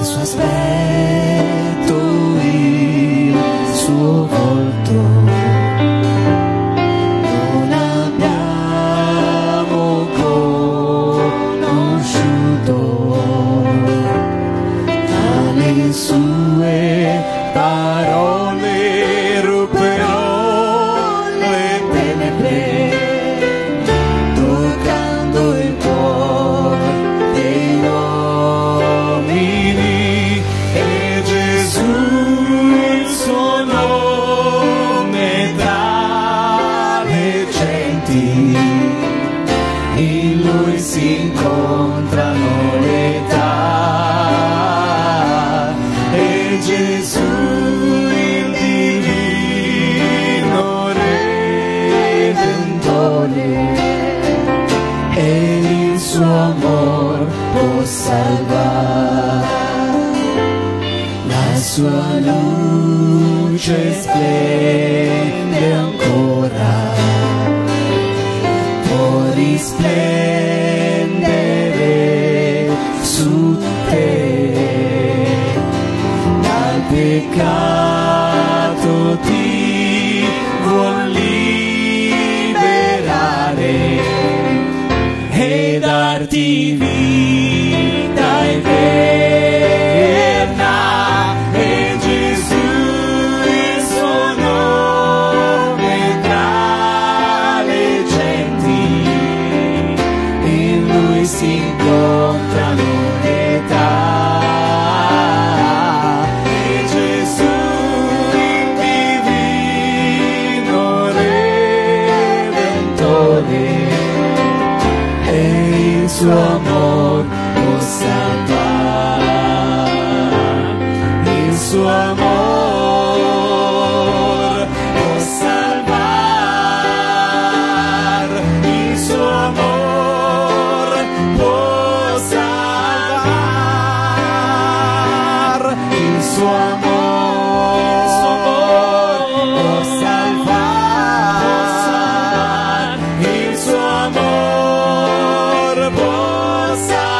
suo aspetto, il suo volto. Non abbiamo conosciuto, ma le sue parole ruperò le tenebre, toccando il cuore dei uomini, e Gesù il suo nome tra le genti, in lui si incontrano le età, e Gesù il divino Redentore, e il suo amor può salvare. La sua luce splende ancora, può risplendere su te. Dal peccato ti vuol liberare e darti vita eterna, e Gesù il suo nome tra le genti, in lui si incontrano le età, e Gesù il divino Redentore, e il suo amor può salvare, il suo amor può salvare, il suo amor può salvare, il suo amor, il suo amor può salvare, il suo amor può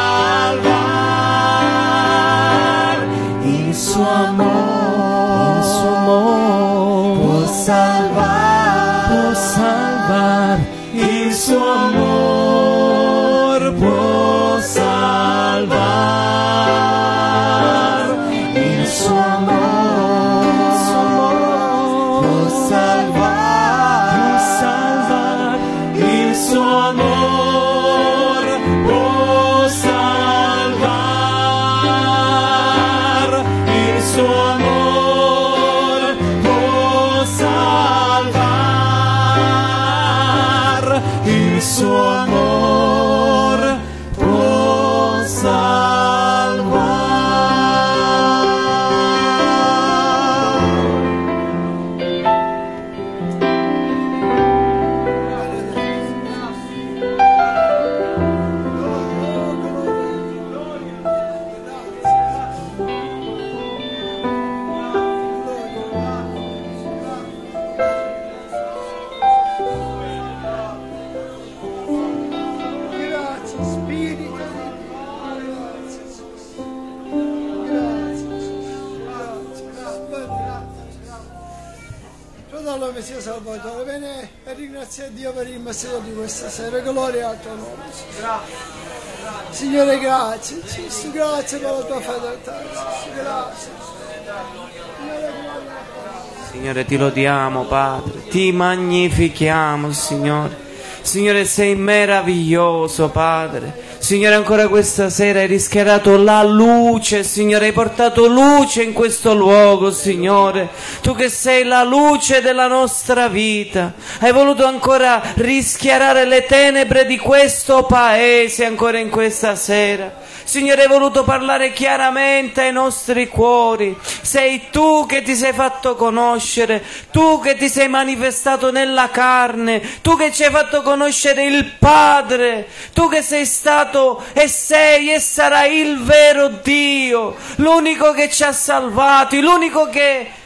salvare, il suo amor, il suo amor può salvare, può salvare, il suo amor può salvare, il suo amor, il suo amor può salvare, può salvare, il suo amor può salvare, il suo amor può salvare, il suo amor può salvare. Grazie Spirito di Dio, grazie Gesù. Grazie Gesù, grazie, grazie, grazie. Fratello che sia Salvatore, vieni e ringrazia Dio per il messaggio di questa sera, gloria al tuo nome. Signore, grazie Gesù, grazie per la tua fedeltà, Gesù, grazie. Signore, gloria al tuo nome. Signore, ti lodiamo, Padre, ti magnifichiamo, Signore. Signore, sei meraviglioso, Padre. Signore, ancora questa sera hai rischiarato la luce, Signore, hai portato luce in questo luogo, Signore. Tu che sei la luce della nostra vita, hai voluto ancora rischiarare le tenebre di questo paese ancora in questa sera. Signore, hai voluto parlare chiaramente ai nostri cuori. Sei tu che ti sei fatto conoscere, tu che ti sei manifestato nella carne, tu che ci hai fatto conoscere il Padre, tu che sei stato e sei e sarai il vero Dio, l'unico che ci ha salvati, l'unico che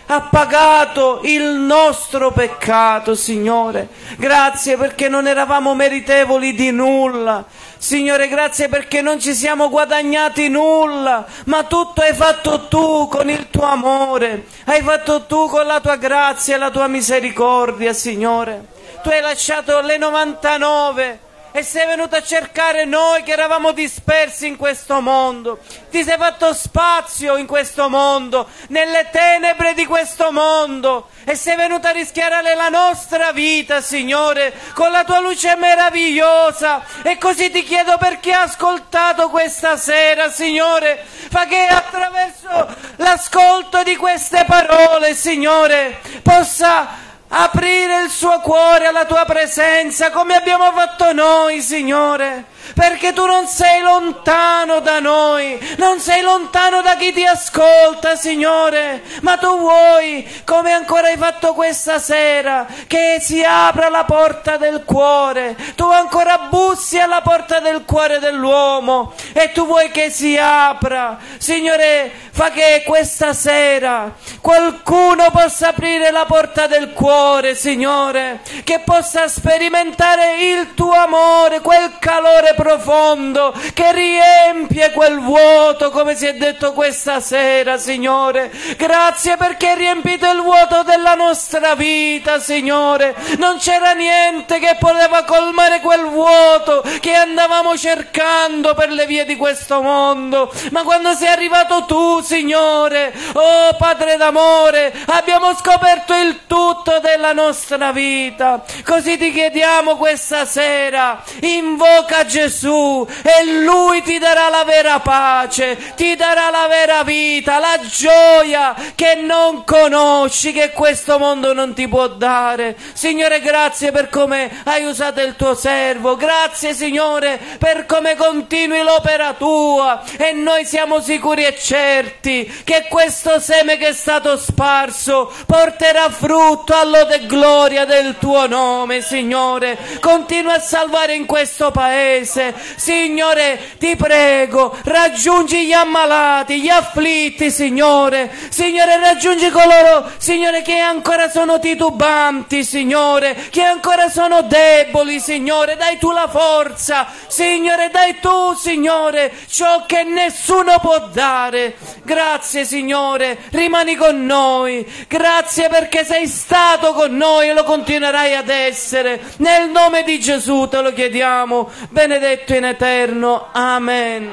ha pagato il nostro peccato, Signore. Grazie perché non eravamo meritevoli di nulla. Signore, grazie perché non ci siamo guadagnati nulla, ma tutto hai fatto tu con il tuo amore, hai fatto tu con la tua grazia e la tua misericordia, Signore. Tu hai lasciato le novantanove e sei venuto a cercare noi che eravamo dispersi in questo mondo. Ti sei fatto spazio in questo mondo, nelle tenebre di questo mondo, e sei venuto a rischiarare la nostra vita, Signore, con la tua luce meravigliosa. E così ti chiedo, per chi ha ascoltato questa sera, Signore, fa che attraverso l'ascolto di queste parole, Signore, possa aprire il suo cuore alla tua presenza, come abbiamo fatto noi, Signore, perché tu non sei lontano da noi, non sei lontano da chi ti ascolta, Signore, ma tu vuoi, come ancora hai fatto questa sera, che si apra la porta del cuore. Tu ancora bussi alla porta del cuore dell'uomo e tu vuoi che si apra. Signore, fa che questa sera qualcuno possa aprire la porta del cuore, Signore, che possa sperimentare il tuo amore, quel calore profondo che riempie quel vuoto, come si è detto questa sera, Signore. Grazie perché hai riempito il vuoto della nostra vita, Signore. Non c'era niente che poteva colmare quel vuoto che andavamo cercando per le vie di questo mondo, ma quando sei arrivato tu, Signore, oh Padre d'amore, abbiamo scoperto il tutto della nostra vita. Così ti chiediamo questa sera, invoca Gesù e Lui ti darà la vera pace, ti darà la vera vita, la gioia che non conosci, che questo mondo non ti può dare. Signore, grazie per come hai usato il tuo servo, grazie, Signore, per come continui l'opera tua, e noi siamo sicuri e certi che questo seme che è stato sparso porterà frutto a lode e gloria del tuo nome, Signore. Continua a salvare in questo paese, Signore, ti prego, raggiungi gli ammalati, gli afflitti, Signore. Signore, raggiungi coloro, Signore, che ancora sono titubanti, Signore, che ancora sono deboli, Signore. Dai tu la forza, Signore, dai tu, Signore, ciò che nessuno può dare. Grazie, Signore, rimani con noi. Grazie perché sei stato con noi e lo continuerai ad essere. Nel nome di Gesù te lo chiediamo, benedetto in eterno. Amen.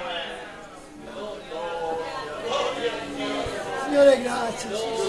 Signore, grazie.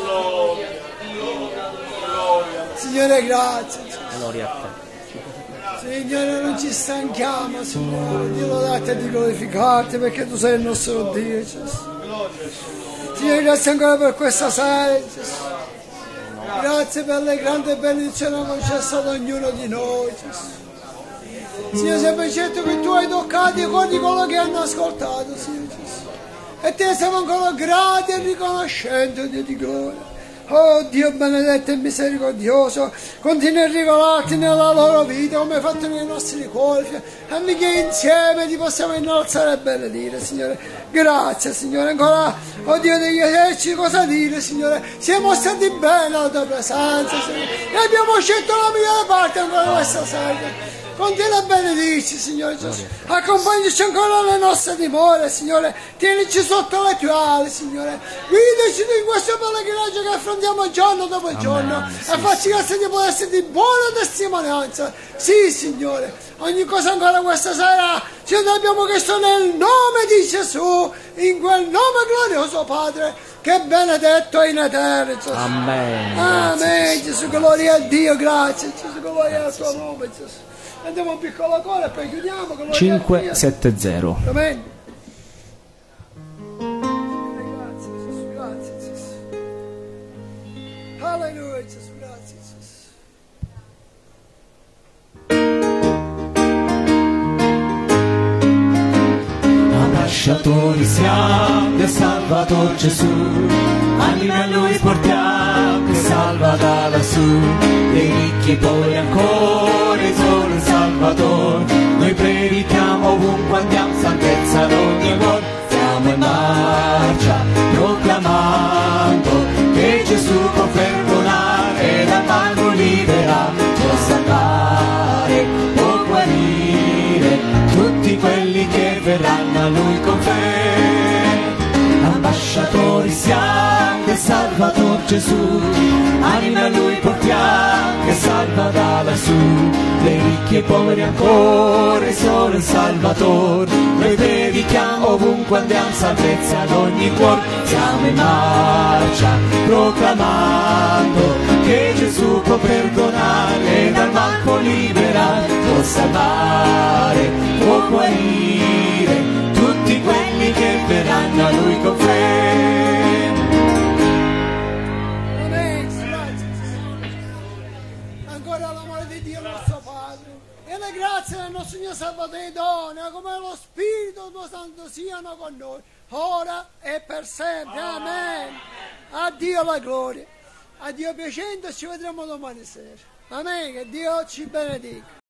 Signore, grazie. Gloria a te. Signore, non ci stanchiamo, Signore, di lodarti e di glorificarti, perché tu sei il nostro Dio, Gesù. Signore, grazie ancora per questa sera, Gesù. Grazie per le grandi benedizioni concesse ad ognuno di noi, Gesù. Signore, sempre certo che tu hai toccato i cuori di coloro che hanno ascoltato, Signore Gesù. E te siamo ancora grati e riconoscenti, Dio di gloria. Oh Dio benedetto e misericordioso, continua a rivelarti nella loro vita come hai fatto nei nostri cuori, affinché insieme ti possiamo innalzare e benedire, Signore. Grazie, Signore, ancora, oh Dio degli eserciti, cosa dire, Signore? Siamo stati bene alla tua presenza, Signore, e abbiamo scelto la migliore parte ancora questa sera. Continua a benedici, Signore Gesù. Accompagnaci ancora alle nostre dimore, Signore. Tienici sotto le tue ali, Signore. Guidaci in questo pellegrinaggio che affrontiamo giorno dopo giorno. Amen, sì, e facci che di poter essere di buona testimonianza. Sì, Signore. Ogni cosa ancora questa sera ci abbiamo chiesto nel nome di Gesù, in quel nome glorioso, Padre, che è benedetto in eterno, Gesù. Amen. Amen, Gesù. Gloria a Dio, grazie, Gesù. Gloria al tuo nome, Gesù. Andiamo un piccolo cuore e poi chiudiamo. cinque sette zero. Amen. Grazie Gesù, grazie Gesù. Alleluia Gesù, grazie Gesù. Ambasciatori siamo del Salvatore Gesù, anime a Lui portiamo che salva da lassù, dei ricchi e poi ancora solo il Salvatore. Noi predichiamo ovunque andiamo salvezza ad ogni cuore, siamo in marcia proclamando che Gesù ambasciatori siamo del Salvador Gesù, anima a Lui portiamo che salva da lassù, dei ricchi e poveri ancora, solo il Salvatore, noi predichiamo ovunque andiamo, salvezza ad ogni cuore, siamo in marcia proclamando che Gesù può perdonare, dal mal può liberare, può salvare, può guarire tutti quelli che verranno a Lui con fede. Ancora l'amore di Dio nostro Padre e le grazie del nostro Signore Salvatore Dona, come lo Spirito tuo Santo siano con noi, ora e per sempre. Amen. A Dio la gloria. A Dio piacendo, ci vedremo domani sera. Amen. Che Dio ci benedica.